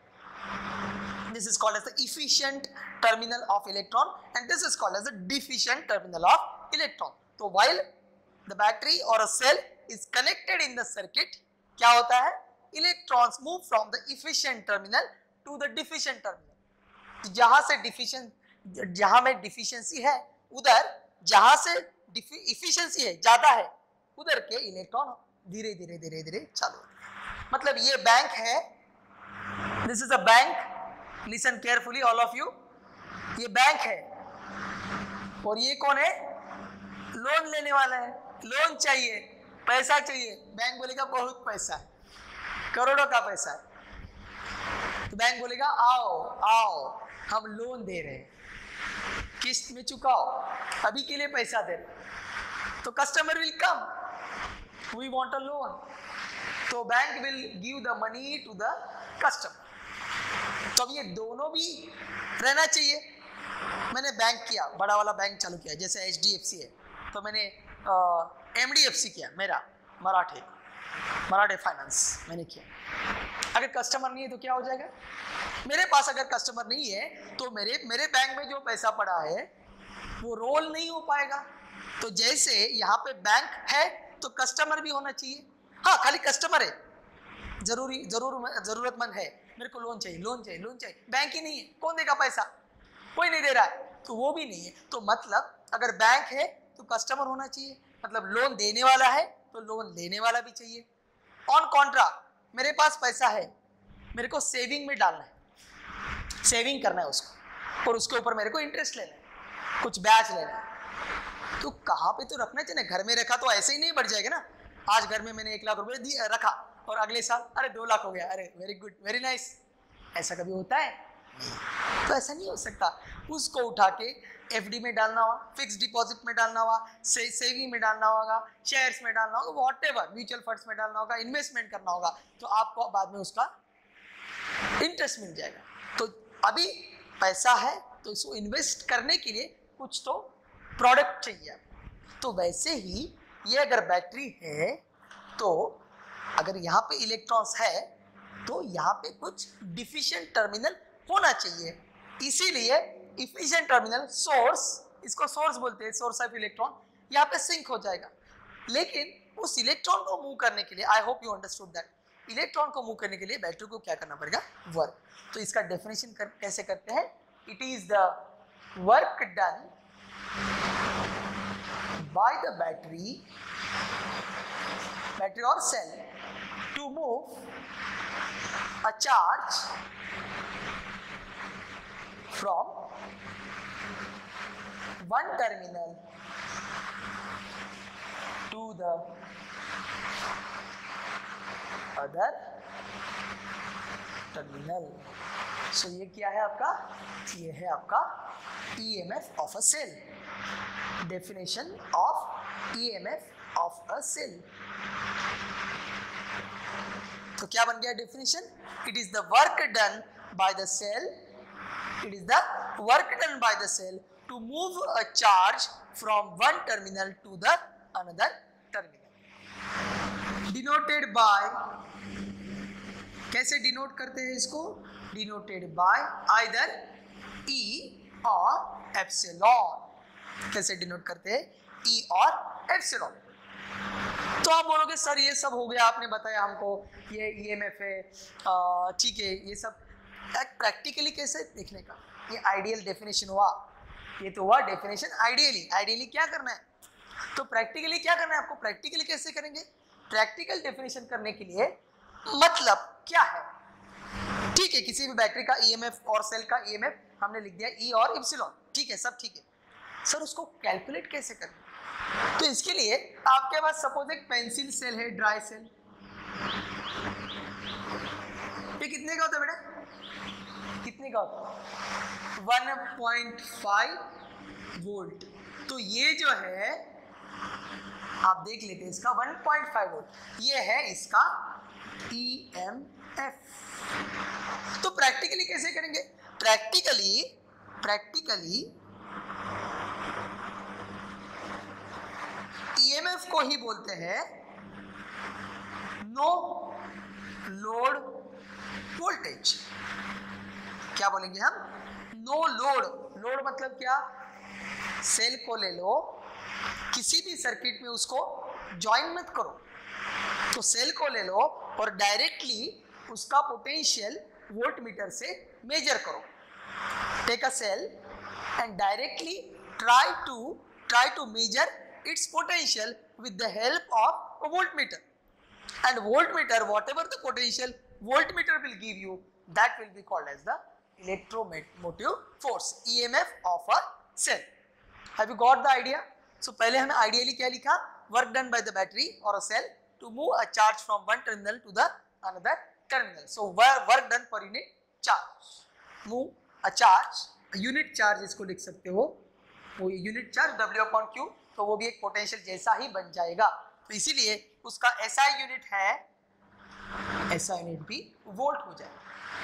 this is called as the efficient terminal of electron and this is called as the deficient terminal of electron. So while the battery or a cell is connected in the circuit, क्या होता है, electrons move from the efficient terminal to the deficient terminal. जहां से जहां में डिफिशियंसी है, उधर जहां से efficiency है ज्यादा है, उधर के इलेक्ट्रॉन धीरे धीरे धीरे धीरे चालू होते। मतलब ये बैंक है, this is a bank, listen carefully all of you, ये बैंक है और ये कौन है, लोन लेने वाला है, लोन चाहिए, पैसा चाहिए। बैंक बोलेगा बहुत पैसा है, करोड़ों का पैसा है, तो बैंक बोलेगा आओ आओ हम लोन दे रहे हैं, किस्त में चुकाओ, अभी के लिए पैसा दे रहे। तो customer will come, we want a loan, तो bank will give the money to the customer. तो अब ये दोनों भी रहना चाहिए। मैंने बैंक किया, बड़ा वाला बैंक चालू किया, जैसे HDFC है, तो मैंने MDFC किया, मेरा मराठे फाइनेंस मैंने किया। अगर कस्टमर नहीं है तो क्या हो जाएगा, मेरे पास अगर कस्टमर नहीं है तो मेरे बैंक में जो पैसा पड़ा है वो रोल नहीं हो पाएगा। तो जैसे यहाँ पे बैंक है तो कस्टमर भी होना चाहिए। हाँ, खाली कस्टमर है, जरूरतमंद है, मेरे को लोन चाहिए, लोन चाहिए, लोन चाहिए, बैंक ही नहीं है, कौन देगा पैसा, कोई नहीं दे रहा है, तो वो भी नहीं है। तो मतलब अगर बैंक है तो कस्टमर होना चाहिए, मतलब लोन देने वाला है तो लोन लेने वाला भी चाहिए। ऑन कॉन्ट्रा, मेरे पास पैसा है, मेरे को सेविंग में डालना है, सेविंग करना है उसको, और उसके ऊपर मेरे को इंटरेस्ट लेना है, कुछ ब्याज लेना है, तो कहाँ पे तो रखना चाहिए ना। घर में रखा तो ऐसे ही नहीं बढ़ जाएगा ना। आज घर में मैंने 1 लाख रुपए रखा और अगले साल अरे 2 लाख हो गया, अरे वेरी गुड, वेरी नाइस, ऐसा कभी होता है? नहीं, तो ऐसा नहीं हो सकता। उसको उठा के FD में डालना होगा, फिक्स डिपॉजिट में डालना होगा, सेविंग में डालना होगा, शेयर्स में डालना होगा, व्हाटएवर, म्यूचुअल फंड्स में डालना होगा, इन्वेस्टमेंट करना होगा, तो आपको बाद में उसका इंटरेस्ट मिल जाएगा। तो अभी पैसा है तो इसको इन्वेस्ट करने के लिए कुछ तो प्रोडक्ट चाहिए। तो वैसे ही ये अगर बैटरी है तो अगर यहाँ पे इलेक्ट्रॉन्स है तो यहाँ पे कुछ डिफिशिएंट टर्मिनल होना चाहिए। इसीलिए इफिशिएंट टर्मिनल सोर्स, इसको सोर्स बोलते हैं, सोर्स ऑफ इलेक्ट्रॉन, यहाँ पे सिंक हो जाएगा। लेकिन उस इलेक्ट्रॉन को मूव करने के लिए, I hope you understood that, electron को मूव करने के लिए बैटरी को क्या करना पड़ेगा, वर्क। तो इसका डेफिनेशन कैसे करते हैं, it is the work done by the battery or cell to move a charge from one terminal to the other terminal. So ये क्या है आपका, ये है आपका EMF of a cell. Definition of EMF of a cell. तो क्या बन गया definition, it is the work done by the cell, it is the work done by the cell to move a charge from one terminal to the another terminal, denoted by, कैसे डिनोट करते हैं इसको, डिनोटेड बाय आइदर ई और एप्सिलॉन। कैसे डिनोट करते हैं? ई और एप्सिलॉन। तो आप बोलोगे सर ये सब हो गया, आपने बताया हमको ये ईएमएफ है, ठीक है, ये सब प्रैक्टिकली कैसे देखने का? ये आइडियल डेफिनेशन हुआ, ये तो हुआ डेफिनेशन आइडियली। आइडियली क्या करना है? तो प्रैक्टिकली क्या करना है आपको? प्रैक्टिकली कैसे करेंगे? प्रैक्टिकल डेफिनेशन करने के लिए मतलब क्या है? ठीक है, किसी भी बैटरी का ईएमएफ और सेल का ईएमएफ हमने लिख दिया ई और एप्सिलॉन, ठीक है, सब ठीक है। सर उसको कैलकुलेट कैसे करें? तो इसके लिए आपके पास सपोज एक पेंसिल सेल है, ड्राई सेल, ये कितने का होता है बेटा? कितने का होता है? 1.5 वोल्ट। तो ये जो है आप देख लेते हैं, इसका 1.5 वोल्ट, ये है इसका ईएमएफ। तो प्रैक्टिकली कैसे करेंगे? प्रैक्टिकली ईएमएफ को ही बोलते हैं नो लोड वोल्टेज। क्या बोलेंगे हम? No load. लोड मतलब क्या? सेल को ले लो, किसी भी सर्किट में उसको ज्वाइन मत करो, तो सेल को ले लो और डायरेक्टली उसका पोटेंशियल वोल्ट मीटर से मेजर करो। Take a cell and directly try to measure its potential with the help of a voltmeter, and voltmeter, whatever the potential voltmeter will give you, that will be called as the electromotive force, EMF of a cell. Have you got the idea? So पहले हमें ideally क्या लिखा? Work done by the battery or a cell to move a charge from one terminal to the another terminal. So work done per unit charge. Move a charge, unit charge इसको लिख सकते हो, वो यूनिट चार्ज W/Q, तो वो भी एक पोटेंशियल जैसा ही बन जाएगा। तो इसीलिए उसका SI यूनिट है, SI यूनिट भी वोल्ट हो जाएगा,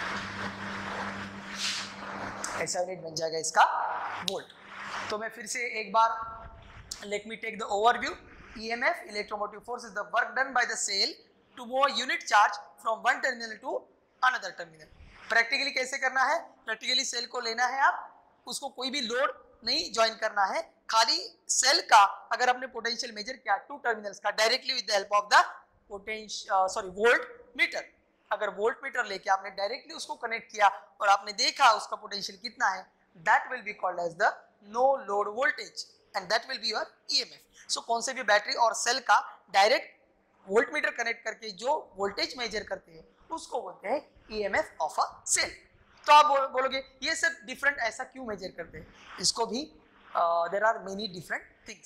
SI यूनिट बन जाएगा इसका वोल्ट। तो मैं फिर से एक बार let me take the overview. EMF, electromotive force, is the work done by the cell to move a unit charge from one terminal to another terminal. Practically कैसे करना है? प्रैक्टिकली सेल को लेना है, आप उसको कोई भी लोड नहीं ज्वाइन करना है, खाली सेल का अगर आपने पोटेंशियल मेजर किया टू टर्मिनल्स का directly with the help of the volt meter, अगर वोल्ट मीटर लेके आपने डायरेक्टली उसको कनेक्ट किया और आपने देखा उसका पोटेंशियल कितना है, that will be called as the no load voltage and that will be your EMF. So कौन से भी बैटरी और सेल का डायरेक्ट वोल्ट मीटर कनेक्ट करके जो वोल्टेज मेजर करते हैं उसको बोलते हैं ईएमएफ ऑफ अ सेल। तो आप बोलोगे ये सब डिफरेंट ऐसा क्यों मेजर करते हैं? इसको भी there are many different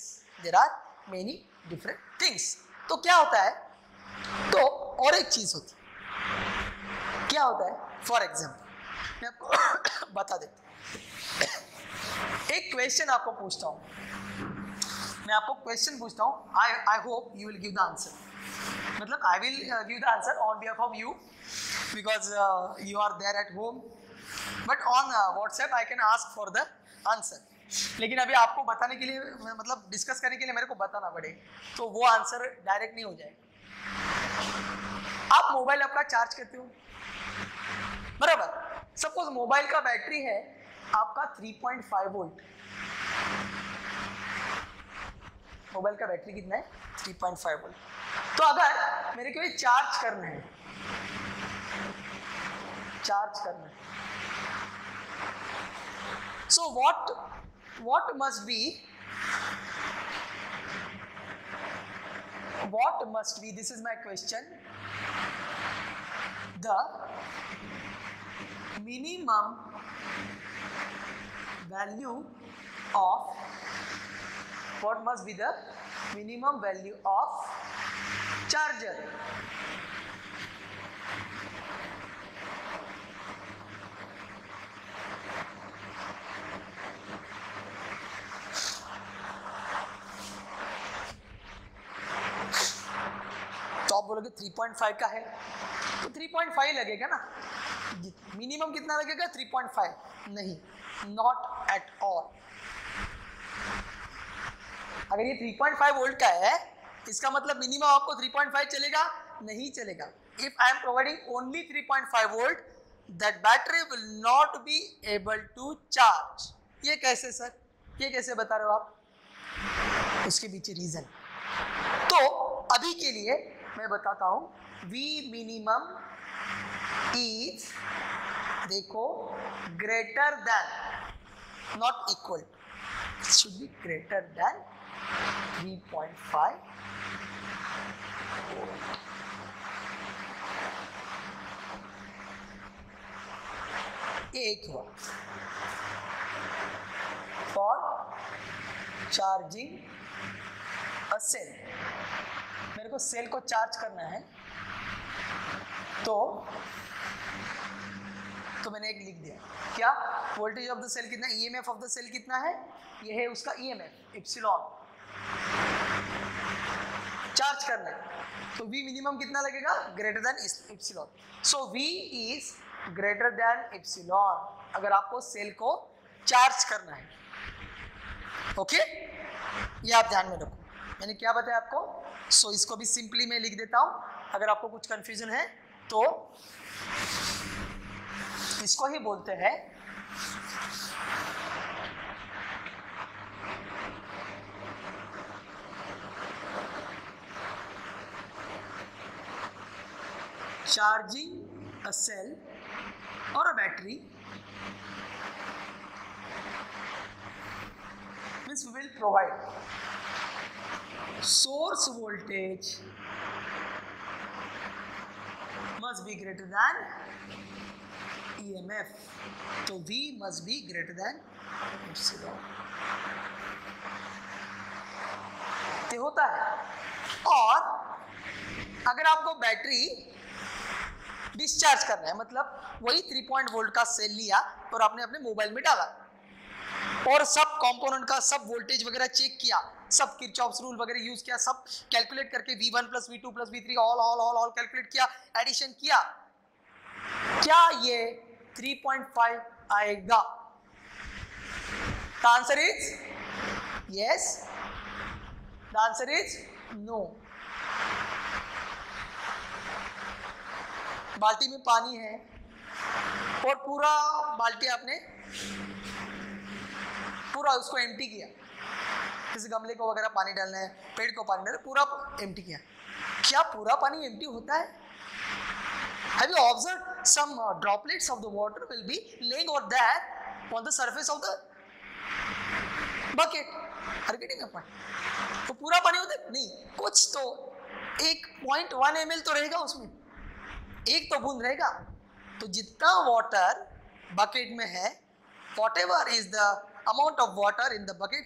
things. तो क्या होता है? तो और एक चीज होती है, क्या होता है? फॉर एग्जाम्पल मैं आपको बता देता हूँ, एक क्वेश्चन आपको पूछता हूँ, मैं आपको क्वेश्चन पूछता हूँ, I hope you will give the answer, मतलब I will give the answer on behalf of you because you are there at home, but on WhatsApp I can ask for the answer. लेकिन अभी आपको बताने के लिए, मतलब डिस्कस करने के लिए मेरे को बताना पड़ेगा, तो वो आंसर डायरेक्ट नहीं हो जाएगा। आप मोबाइल आपका चार्ज करते हो, बराबर? सपोज मोबाइल का बैटरी है आपका 3.5 वोल्ट, मोबाइल का बैटरी कितना है? 3.5 वोल्ट। तो अगर मेरे को ये चार्ज करना है, so what must be, this is my question, the minimum value of, what must be the minimum value of charger? तो आप बोलोगे 3.5 का है तो 3.5 लगेगा ना, मिनिमम कितना लगेगा? 3.5 नहीं, नॉट एट ऑल। अगर ये 3.5 वोल्ट का है इसका मतलब मिनिमम आपको 3.5 चलेगा? नहीं चलेगा। If I am providing only 3.5 volt that battery will not be able to charge. ये कैसे सर, ये कैसे बता रहे हो आप? उसके पीछे रीजन। तो अभी के लिए मैं बताता हूं, V मिनिमम इज, देखो, greater than, not equal, should be greater than 3.5 एक हुआ फॉर चार्जिंग अ सेल। मेरे को सेल को चार्ज करना है, तो मैंने एक लिख दिया, क्या वोल्टेज ऑफ द सेल कितना, ईएमएफ ऑफ द सेल कितना है, ये है उसका ईएमएफ एप्सिलॉन, चार्ज करना है, तो V मिनिमम कितना लगेगा, greater than epsilon. So V is greater than epsilon अगर आपको सेल को चार्ज करना है। ओके, ये आप ध्यान में रखो, मैंने क्या बताया आपको। सो इसको भी सिंपली मैं लिख देता हूं, अगर आपको कुछ कंफ्यूजन है तो इसको ही बोलते हैं चार्जिंग अ सेल और a battery means we will provide source voltage must be greater than EMF, तो V must be greater than epsilon। ये होता है। और अगर आपको बैटरी डिस्चार्ज करना है, मतलब वही 3 वोल्ट का सेल लिया और आपने अपने मोबाइल में डाला और सब कंपोनेंट का सब वोल्टेज वगैरह चेक किया, सब किरचॉफ्स रूल वगैरह यूज किया, सब कैलकुलेट करके V1 plus V2 plus V3 all calculate किया, एडिशन किया, क्या ये 3.5 आएगा? The answer is yes, the answer is no. बाल्टी में पानी है और पूरा बाल्टी आपने पूरा उसको एम्प्टी किया, किसी गमले को वगैरह पानी डालना है, पेड़ को पानी डालना है, पूरा एम्प्टी किया, क्या पूरा पानी एम्प्टी होता है? Have you observed some droplets of the water will be laying over there on the surface of the bucket? Are you getting my point? तो पूरा पानी होता है? नहीं, कुछ तो 1.1 ml तो रहेगा उसमें, एक तो बूंद रहेगा। तो जितना वाटर बकेट में है, whatever is the amount of water in the bucket,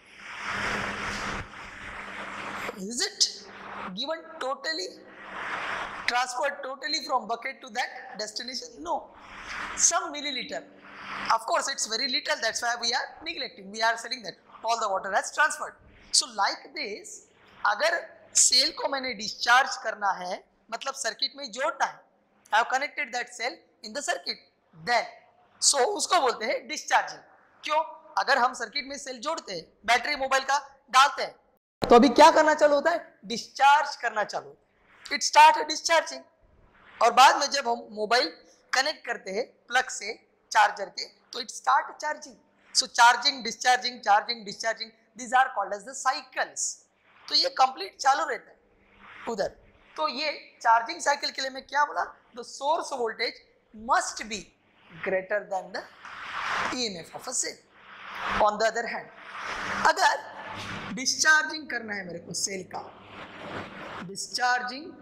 is it given totally, transferred totally from bucket to that destination? No, some milliliter. Of course it's very little, that's why we are neglecting, we are saying that all the water has transferred. So like this, अगर सेल को मैंने डिस्चार्ज करना है, मतलब सर्किट में जोड़ना है, I have connected that cell in the circuit, then so उसको बोलते हैं डिस्चार्जिंग। क्यों? अगर हम सर्किट में सेल जोड़ते हैं, बैटरी मोबाइल का डालते हैं, तो अभी क्या करना चालू होता है? डिस्चार्ज करना चालू होता है, इट स्टार्ट डिस्चार्जिंग। और बाद में जब हम मोबाइल कनेक्ट करते हैं प्लग से चार्जर के, तो it start charging. So charging discharging, charging discharging, these are called as the cycles. तो ये कंप्लीट चालू रहता है उधर। तो ये चार्जिंग साइकिल के लिए मैं क्या बोला? The source voltage must be greater than the EMF of a cell. On the other hand, अगर डिस्चार्जिंग करना है मेरे को सेल का, डिस्चार्जिंग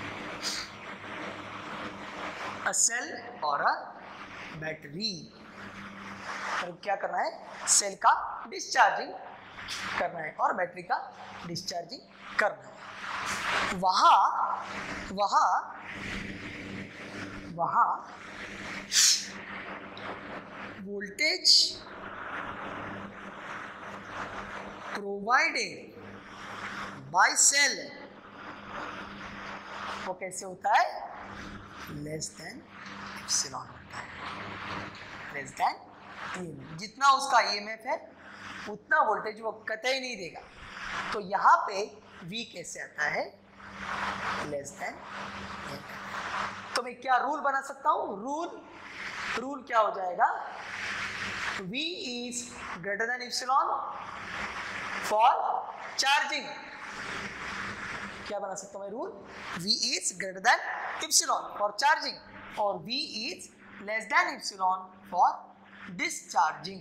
अ सेल और अ बैटरी, तो क्या करना है? सेल का डिस्चार्जिंग करना है और बैटरी का डिस्चार्जिंग करना है। वहां वोल्टेज प्रोवाइडेड बाय सेल वो कैसे होता है? लेस देन एप्सिलॉन होता है, लेस देन ईएमएफ। जितना उसका ईएमएफ है उतना वोल्टेज वो कतई नहीं देगा। तो यहाँ पे V कैसे आता है? Less than. तो मैं क्या रूल बना सकता हूँ? रूल रूल क्या हो जाएगा, V is greater than epsilon for charging. क्या बना सकता हूँ मैं rule, V is greater than epsilon for charging और V is less than epsilon for discharging.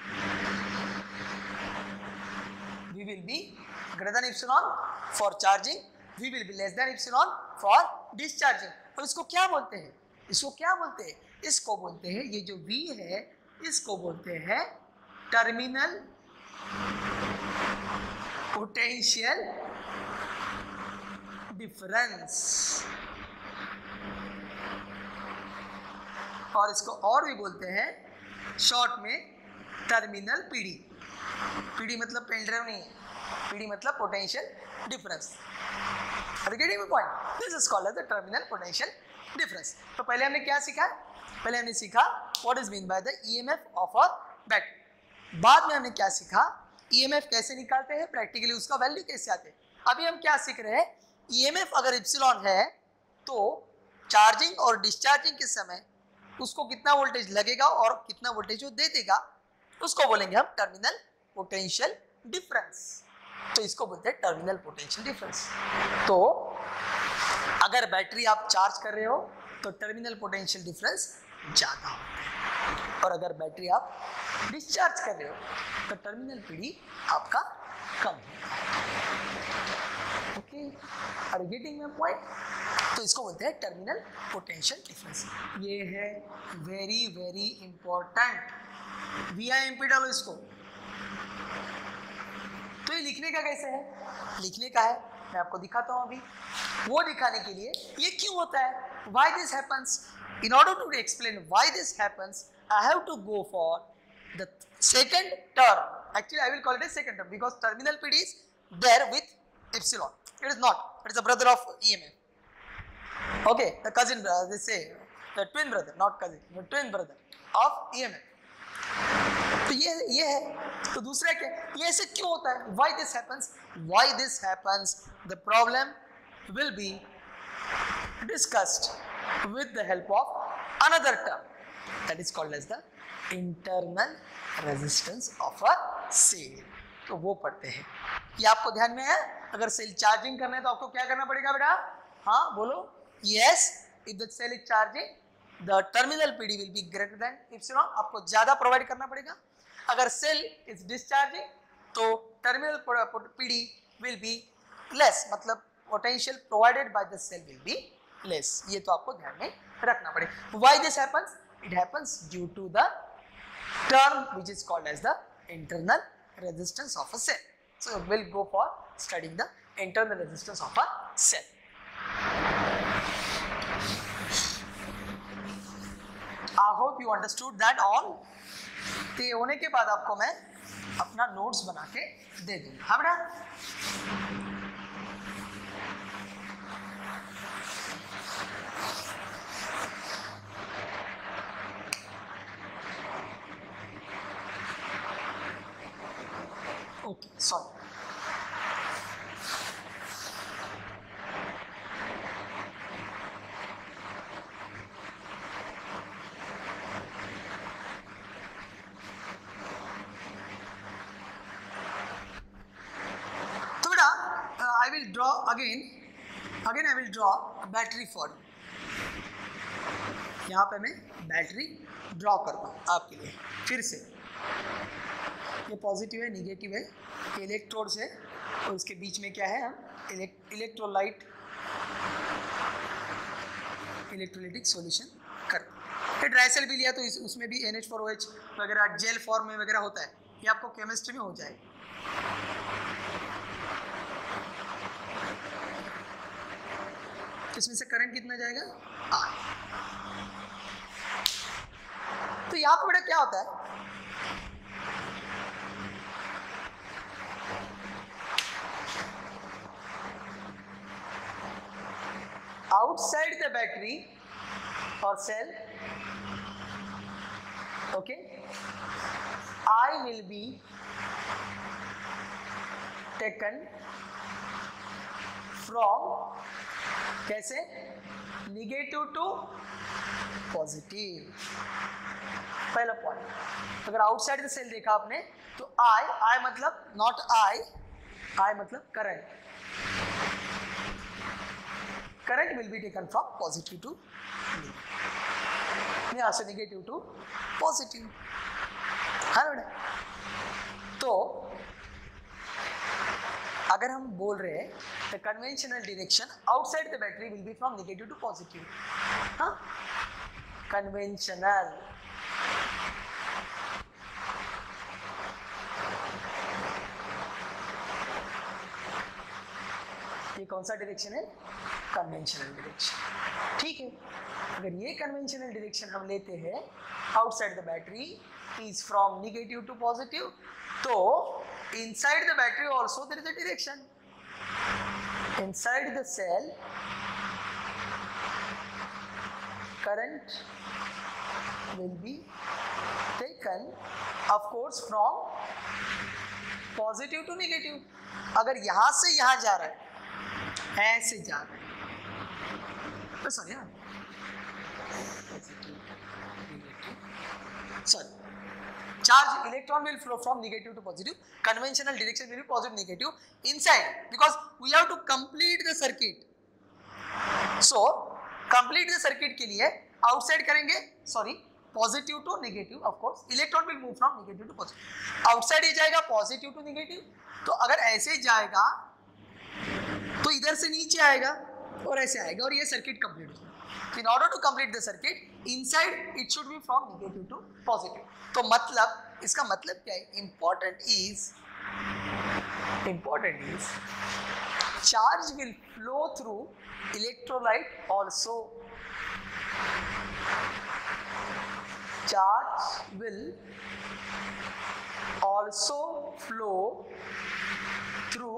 V will be greater than epsilon for charging, V will be less than epsilon for discharging. और इसको क्या बोलते हैं, इसको क्या बोलते हैं, इसको बोलते हैं, ये जो V है इसको बोलते हैं टर्मिनल पोटेंशियल डिफरेंस, और इसको और भी बोलते हैं शॉर्ट में टर्मिनल पीडी. पीडी मतलब पेन ड्राइव नहीं है, पीडी मतलब potential difference. Are you getting my point? This is called as the terminal potential difference. तो पहले हमने क्या सीखा, पहले हमने सीखा what is mean by the EMF of a battery. बाद में हमने क्या सीखा, EMF कैसे निकालते हैं, प्रैक्टिकली उसका वैल्यू कैसे आते हैं. अभी हम क्या सीख रहे हैं, EMF अगर इप्सिलॉन है तो चार्जिंग और डिस्चार्जिंग के समय उसको कितना वोल्टेज लगेगा और कितना वोल्टेज वो दे देगा, उसको बोलेंगे हम टर्मिनल पोटेंशियल डिफरेंस. तो इसको बोलते हैं टर्मिनल पोटेंशियल डिफरेंस. तो अगर बैटरी आप चार्ज कर रहे हो तो टर्मिनल पोटेंशियल डिफरेंस ज़्यादा होता है, और अगर बैटरी आप डिस्चार्ज कर रहे हो तो टर्मिनल पीडी आपका कम होगा. Okay, are you getting my point? तो इसको बोलते हैं टर्मिनल पोटेंशियल डिफरेंस. ये है वेरी वेरी इंपॉर्टेंट. VIMP डालो इसको. तो ये लिखने का कैसे है, लिखने का है मैं आपको दिखाता हूँ अभी. वो दिखाने के लिए ये क्यों होता है, why this happens, in order to explain why this happens I have to go for the second term. Actually I will call it a second term because terminal PD is there with epsilon. It is not, it is a brother of EMF. Okay, the cousin brother, they say the twin brother, not cousin, the twin brother of EMF. तो ये है. तो दूसरा क्या, ये ऐसे क्यों होता है, why this happens, why this happens, the problem will be discussed with the help of another term that is called as the internal resistance of a cell. तो वो पढ़ते हैं. ये आपको ध्यान में है, अगर सेल चार्जिंग करना है तो आपको क्या करना पड़ेगा बेटा, हाँ बोलो. yes, if the cell is charging the terminal PD will be greater than epsilon, आपको ज्यादा प्रोवाइड करना पड़ेगा. अगर सेल इज डिस्चार्जिंग तो terminal PD will be less, मतलब potential provided by the cell will be less. ये तो आपको ध्यान में रखना पड़ेगा. Why this happens, it happens due to the term which is called as the internal resistance of a cell. So will go for studying the internal resistance of a cell. I hope you understood that all. तो ये होने के बाद आपको मैं अपना नोट्स बना के दे दूंगा. हाँ बेटा, okay sorry. I will draw again I will draw a battery for you. यहाँ पे मैं बैटरी ड्रॉ करता हूँ आपके लिए. फिर से ये पॉजिटिव है, निगेटिव है, इलेक्ट्रोड्स है और उसके बीच में क्या है, हम इलेक्ट्रोलाइट इलेक्ट्रोलाइटिक सॉल्यूशन करते हैं. ये ड्राई सेल भी लिया तो उसमें भी NH4OH वगैरह जेल फॉर्म में वगैरह होता है. ये आपको केमिस्ट्री में हो जाएगा. इसमें से करंट कितना जाएगा, I. तो यहाँ पर बेटा क्या होता है, outside the battery or cell, okay, I will be taken from कैसे, नेगेटिव टू पॉजिटिव। पहला पॉइंट। अगर आउटसाइड द सेल देखा आपने तो आई मतलब नॉट आई मतलब current will be taken from positive to negative, यहाँ से negative to positive, है ना? तो अगर हम बोल रहे हैं the conventional direction outside the battery will be from negative to positive, हाँ? conventional ये कौन सा डायरेक्शन है? Conventional direction. ठीक है, अगर ये कन्वेंशनल डायरेक्शन हम लेते हैं outside the battery is from negative to positive, तो inside the battery also there is a direction. Inside the cell current will be taken of course from positive to negative। अगर यहां से यहां जा रहा है, ऐसे जा रहा है तो sorry charge electron will flow from negative to positive, conventional direction will be positive negative inside because we have to complete the circuit। so complete the circuit के लिए outside करेंगे, sorry positive to negative, of course electron will move from negative to positive, outside ही जाएगा positive to negative, तो अगर ऐसे जाएगा तो इधर से नीचे आएगा और ऐसे आएगा और ये सर्किट कंप्लीट हो जाएगा। In order to complete the circuit inside it should be from negative to positive. तो मतलब इसका मतलब क्या है? Important is charge will flow through electrolyte also. Charge will also flow through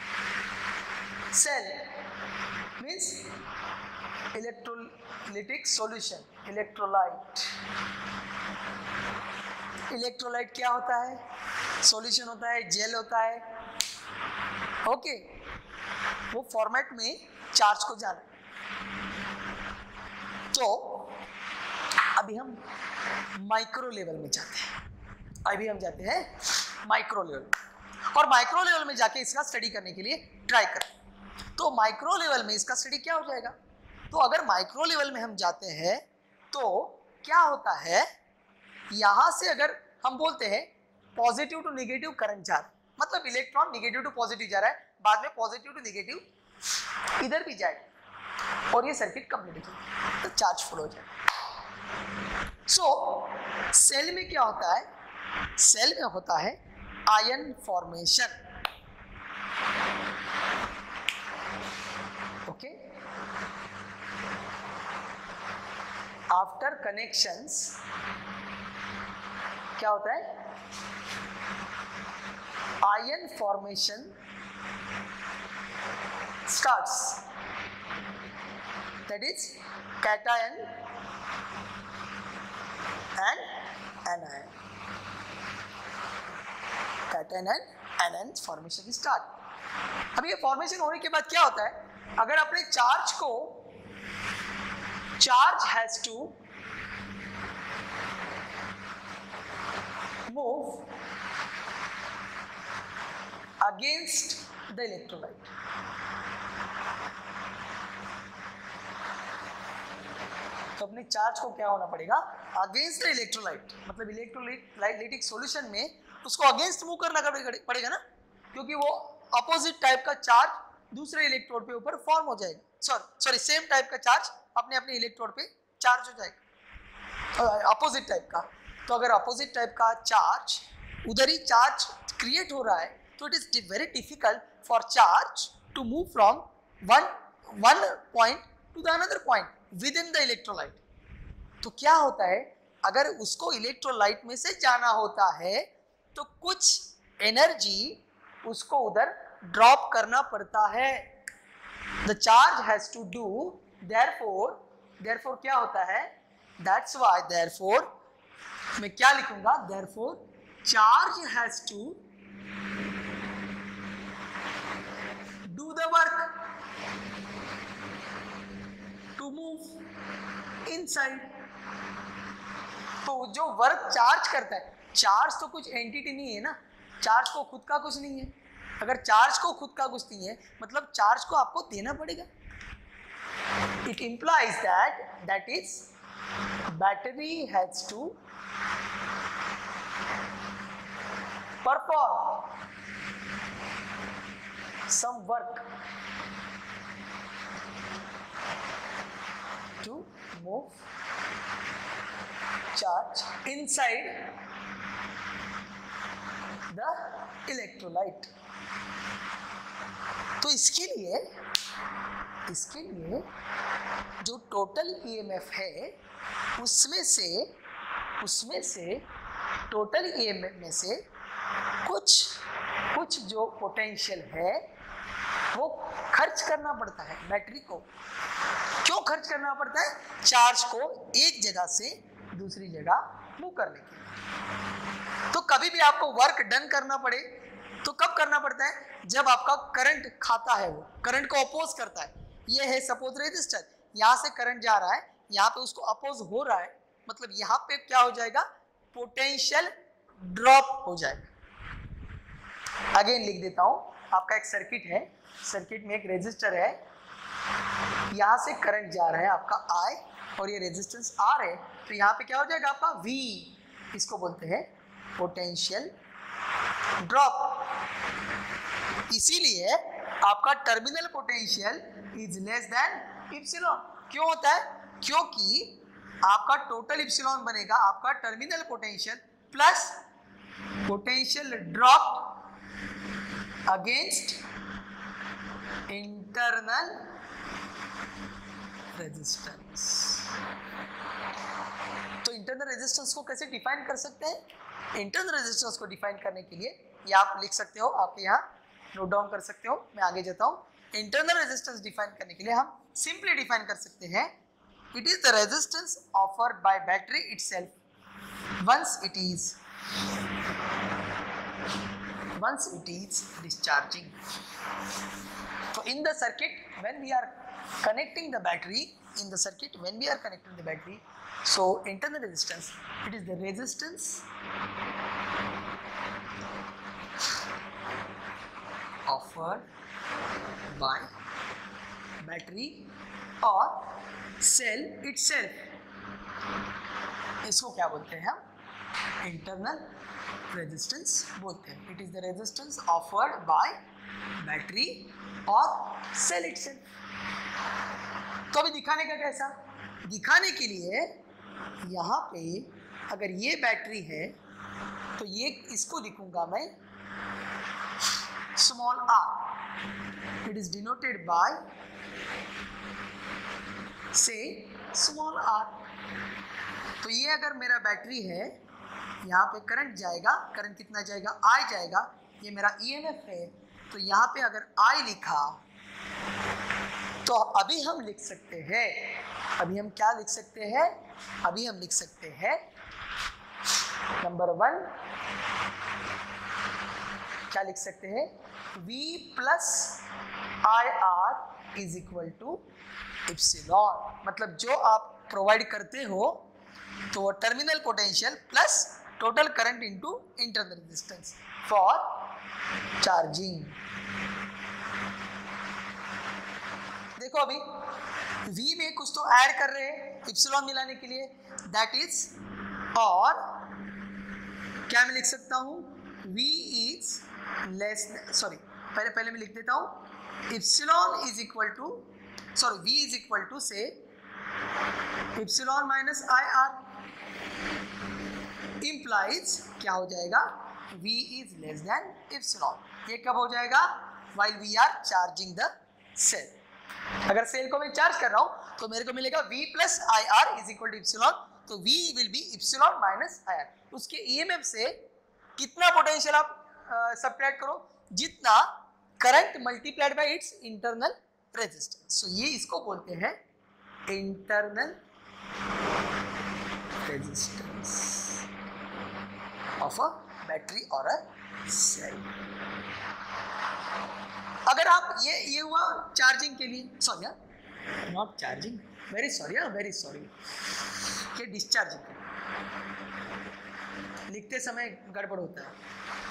cell means electrolytic solution, electrolyte। electrolyte क्या होता है? solution होता है, जेल होता है, ओके वो फॉर्मेट में चार्ज को जाना। तो अभी हम माइक्रो लेवल में जाते हैं, माइक्रो लेवल, और माइक्रो लेवल में जाके इसका स्टडी करने के लिए ट्राई करें। तो माइक्रो लेवल में इसका स्टडी क्या हो जाएगा? तो अगर माइक्रो लेवल में हम जाते हैं तो क्या होता है, यहां से अगर हम बोलते हैं पॉजिटिव टू नेगेटिव करंट जा रहा है, मतलब इलेक्ट्रॉन नेगेटिव टू पॉजिटिव जा रहा है, बाद में पॉजिटिव टू नेगेटिव इधर भी जाएगा और ये सर्किट कंप्लीट हो जाएगा, तो चार्ज फुल हो जाएगा। सो सेल में क्या होता है? सेल में होता है ion formation, okay. After connections क्या होता है? Ion formation starts, that is cation and anion. Cation and anion formation start. अब ये फॉर्मेशन होने के बाद क्या होता है? अगर अपने चार्ज को, charge has to move against the electrolyte. तो अपने चार्ज को क्या होना पड़ेगा? अगेंस्ट द इलेक्ट्रोलाइट, मतलब इलेक्ट्रोलाइटिक सॉल्यूशन में उसको अगेंस्ट मूव करना पड़ेगा ना, क्योंकि वो अपोजिट टाइप का चार्ज दूसरे इलेक्ट्रोड पे ऊपर फॉर्म हो जाएगा, सॉरी सेम टाइप का चार्ज अपने अपने इलेक्ट्रोड पे चार्ज हो जाएगा अपोजिट टाइप का। तो अगर अपोजिट टाइप का चार्ज उधर ही चार्ज क्रिएट हो रहा है तो it is very difficult for charge to move from one point to the another point within the electrolyte. तो क्या होता है, अगर उसको इलेक्ट्रोलाइट में से जाना होता है तो कुछ एनर्जी उसको उधर ड्रॉप करना पड़ता है। The charge has to do, therefore क्या होता है? दैट्स व्हाई देयरफॉर मैं क्या लिखूंगा? Therefore charge has to do the work to move inside. तो जो वर्क चार्ज करता है, चार्ज तो कुछ एंटिटी नहीं है ना, चार्ज को खुद का कुछ नहीं है। अगर चार्ज को खुद का कुछ नहीं है मतलब चार्ज को आपको देना पड़ेगा। It implies that is battery has to perform some work to move charge inside the electrolyte। तो इसके लिए जो टोटल ईएमएफ है उसमें से टोटल ईएमएफ में से कुछ जो पोटेंशियल है वो खर्च करना पड़ता है बैटरी को। क्यों खर्च करना पड़ता है? चार्ज को एक जगह से दूसरी जगह मूव करने के लिए। तो कभी भी आपको वर्क डन करना पड़े तो कब करना पड़ता है? जब आपका करंट खाता है, वो करंट को अपोज करता है। ये है सपोज रेजिस्टर, यहाँ से करंट जा रहा है, यहाँ पे उसको अपोज हो रहा है, मतलब यहाँ पे क्या हो जाएगा? पोटेंशियल ड्रॉप हो जाएगा। अगेन लिख देता हूँ, आपका एक सर्किट है, सर्किट में एक रेजिस्टर है, यहाँ से करंट जा रहा है आपका I और ये रेजिस्टेंस R है, तो यहाँ पे क्या हो जाएगा आपका V, इसको बोलते हैं पोटेंशियल ड्रॉप। इसीलिए आपका terminal potential is less than epsilon. क्यों होता है? क्योंकि आपका टोटल इप्सिलॉन बनेगा आपका terminal potential plus potential drop against internal resistance. तो इंटरनल रेजिस्टेंस को कैसे डिफाइन कर सकते हैं? इंटरनल रेजिस्टेंस को डिफाइन करने के लिए ये आप लिख सकते हो, आपके यहाँ नोट डाउन कर सकते हो। मैं आगे जाता हूँ। इंटरनल रेजिस्टेंस डिफाइन करने के लिए हम सिंपली डिफाइन कर सकते हैं, it is the resistance offered by battery itself once it is discharging. So in the circuit when we are connecting the battery, so internal resistance, it is the resistance offered by battery or cell itself। इसको क्या बोलते हैं हम? इंटरनल रेजिस्टेंस बोलते हैं। It is the resistance offered by battery और सेल इटसेल्फ। तो अभी दिखाने का कैसा? दिखाने के लिए यहाँ पे अगर ये बैटरी है तो ये इसको लिखूंगा मैं small r, it is denoted by से स्मॉल r। तो ये अगर मेरा बैटरी है, यहाँ पे करंट जाएगा, करंट कितना जाएगा? I जाएगा, ये मेरा EMF है, तो यहाँ पे अगर I लिखा तो अभी हम लिख सकते हैं, अभी हम क्या लिख सकते हैं? अभी हम लिख सकते हैं नंबर 1 क्या लिख सकते हैं? V plus IR is equal to epsilon. मतलब जो आप प्रोवाइड करते हो तो वो terminal potential plus total current into internal resistance for charging. देखो अभी V में कुछ तो ऐड कर रहे हैं इप्सिलॉन मिलाने के लिए, दैट इज, और क्या मैं लिख सकता हूं? V इज लेस, सॉरी पहले मैं लिख देता हूं, epsilon is equal to, sorry V is equal to से इप्सिलॉन माइनस IR implies क्या हो जाएगा? V is less than epsilon। ये कब हो जाएगा? While we are charging the cell। अगर सेल को मैं चार्ज कर रहा हूं तो मेरे को मिलेगा V plus IR is equal to epsilon, तो V will be epsilon minus IR। उसके EMF से कितना पोटेंशियल आप सब्ट्रैक्ट करो? जितना current multiplied by its internal resistance. So ये इसको बोलते हैं internal resistance of a battery और अ सेल। अगर आप ये हुआ चार्जिंग के लिए, sorry not charging, very sorry, ये डिस्चार्जिंग के लिए। लिखते समय गड़बड़ होता है,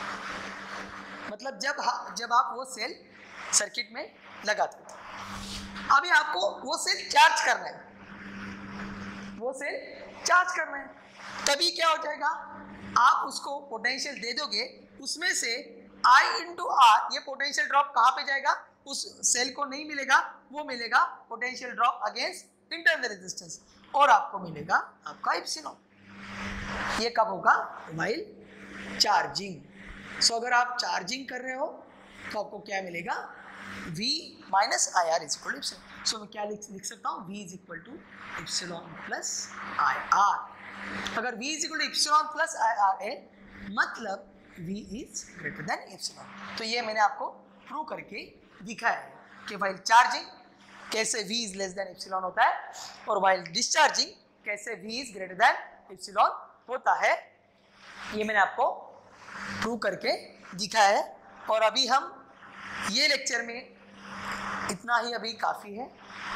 मतलब जब आप वो सेल सर्किट में लगाते हो। अभी आपको वो सेल चार्ज करना है, वो सेल चार्ज करना है, तभी क्या हो जाएगा, आप उसको पोटेंशियल दे दोगे, उसमें से I इंटू आर, ये पोटेंशियल ड्रॉप कहाँ पे जाएगा, उस सेल को नहीं मिलेगा, वो मिलेगा potential drop against internal resistance, और आपको मिलेगा आपका एप्सिलॉन। ये कब होगा, व्हाइल चार्जिंग। सो अगर आप चार्जिंग कर रहे हो तो आपको क्या मिलेगा, V minus I R is equal to epsilon. So मैं क्या लिख सकता हूँ, V is equal to epsilon plus I R. अगर V is equal to epsilon plus I R है, मतलब V is greater than epsilon. तो ये मैंने आपको प्रूव करके दिखाया है कि व्हाइल चार्जिंग कैसे V is less than epsilon होता है, और व्हाइल डिस्चार्जिंग कैसे V is greater than epsilon होता है। ये मैंने आपको प्रूव करके दिखाया है। और अभी हम ये लेक्चर में इतना ही अभी काफ़ी है।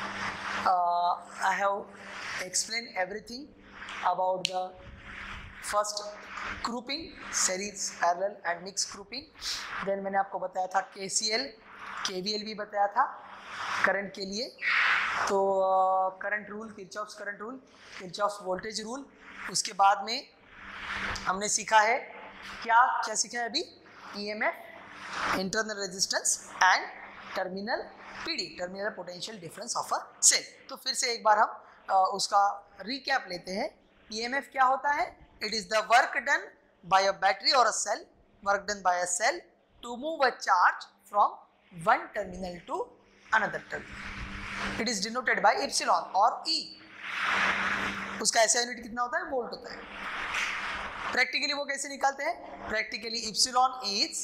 I have explain everything about the first grouping, series, parallel and mix grouping. Then मैंने आपको बताया था KCL, KVL भी बताया था करंट के लिए। तो current rule, Kirchhoff's current rule, Kirchhoff's voltage rule. उसके बाद में हमने सीखा है क्या सीखा है अभी, EMF, internal resistance and terminal PD, terminal potential difference of a cell. तो फिर से एक बार हम उसका रिकैप लेते हैं। EMF क्या होता है, it is the work done by a battery or a cell, work done by a cell to move a charge from one terminal to another terminal. It is denoted by epsilon or E. उसका SI यूनिट कितना होता है, वोल्ट होता है। प्रैक्टिकली वो कैसे निकालते हैं, practically epsilon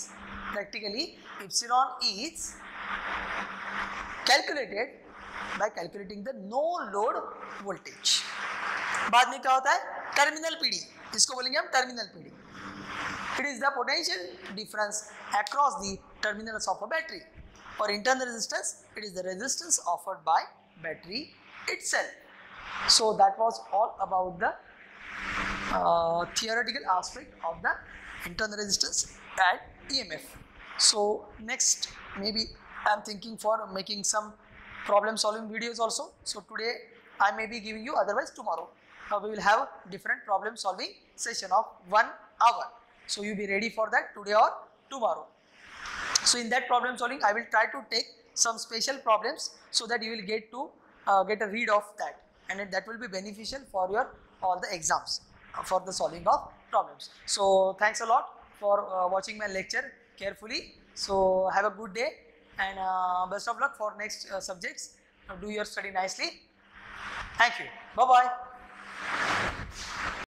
is calculated by calculating the no load voltage. बाद में क्या होता है, टर्मिनल PD, इसको बोलेंगे हम terminal PD। It is the potential difference across the terminals of a battery. और internal resistance, it is the resistance offered by battery itself. So that was all about the theoretical aspect of the internal resistance and EMF. So next, maybe I am thinking for making some problem solving videos also. So today I may be giving you, otherwise tomorrow we will have different problem solving session of 1 hour. So you be ready for that today or tomorrow. So in that problem solving, I will try to take some special problems so that you will get to get a read of that, and that will be beneficial for your all the exams for the solving of problems. So thanks a lot for watching my lecture carefully. So have a good day and best of luck for next subjects. Do your study nicely. Thank you. Bye bye.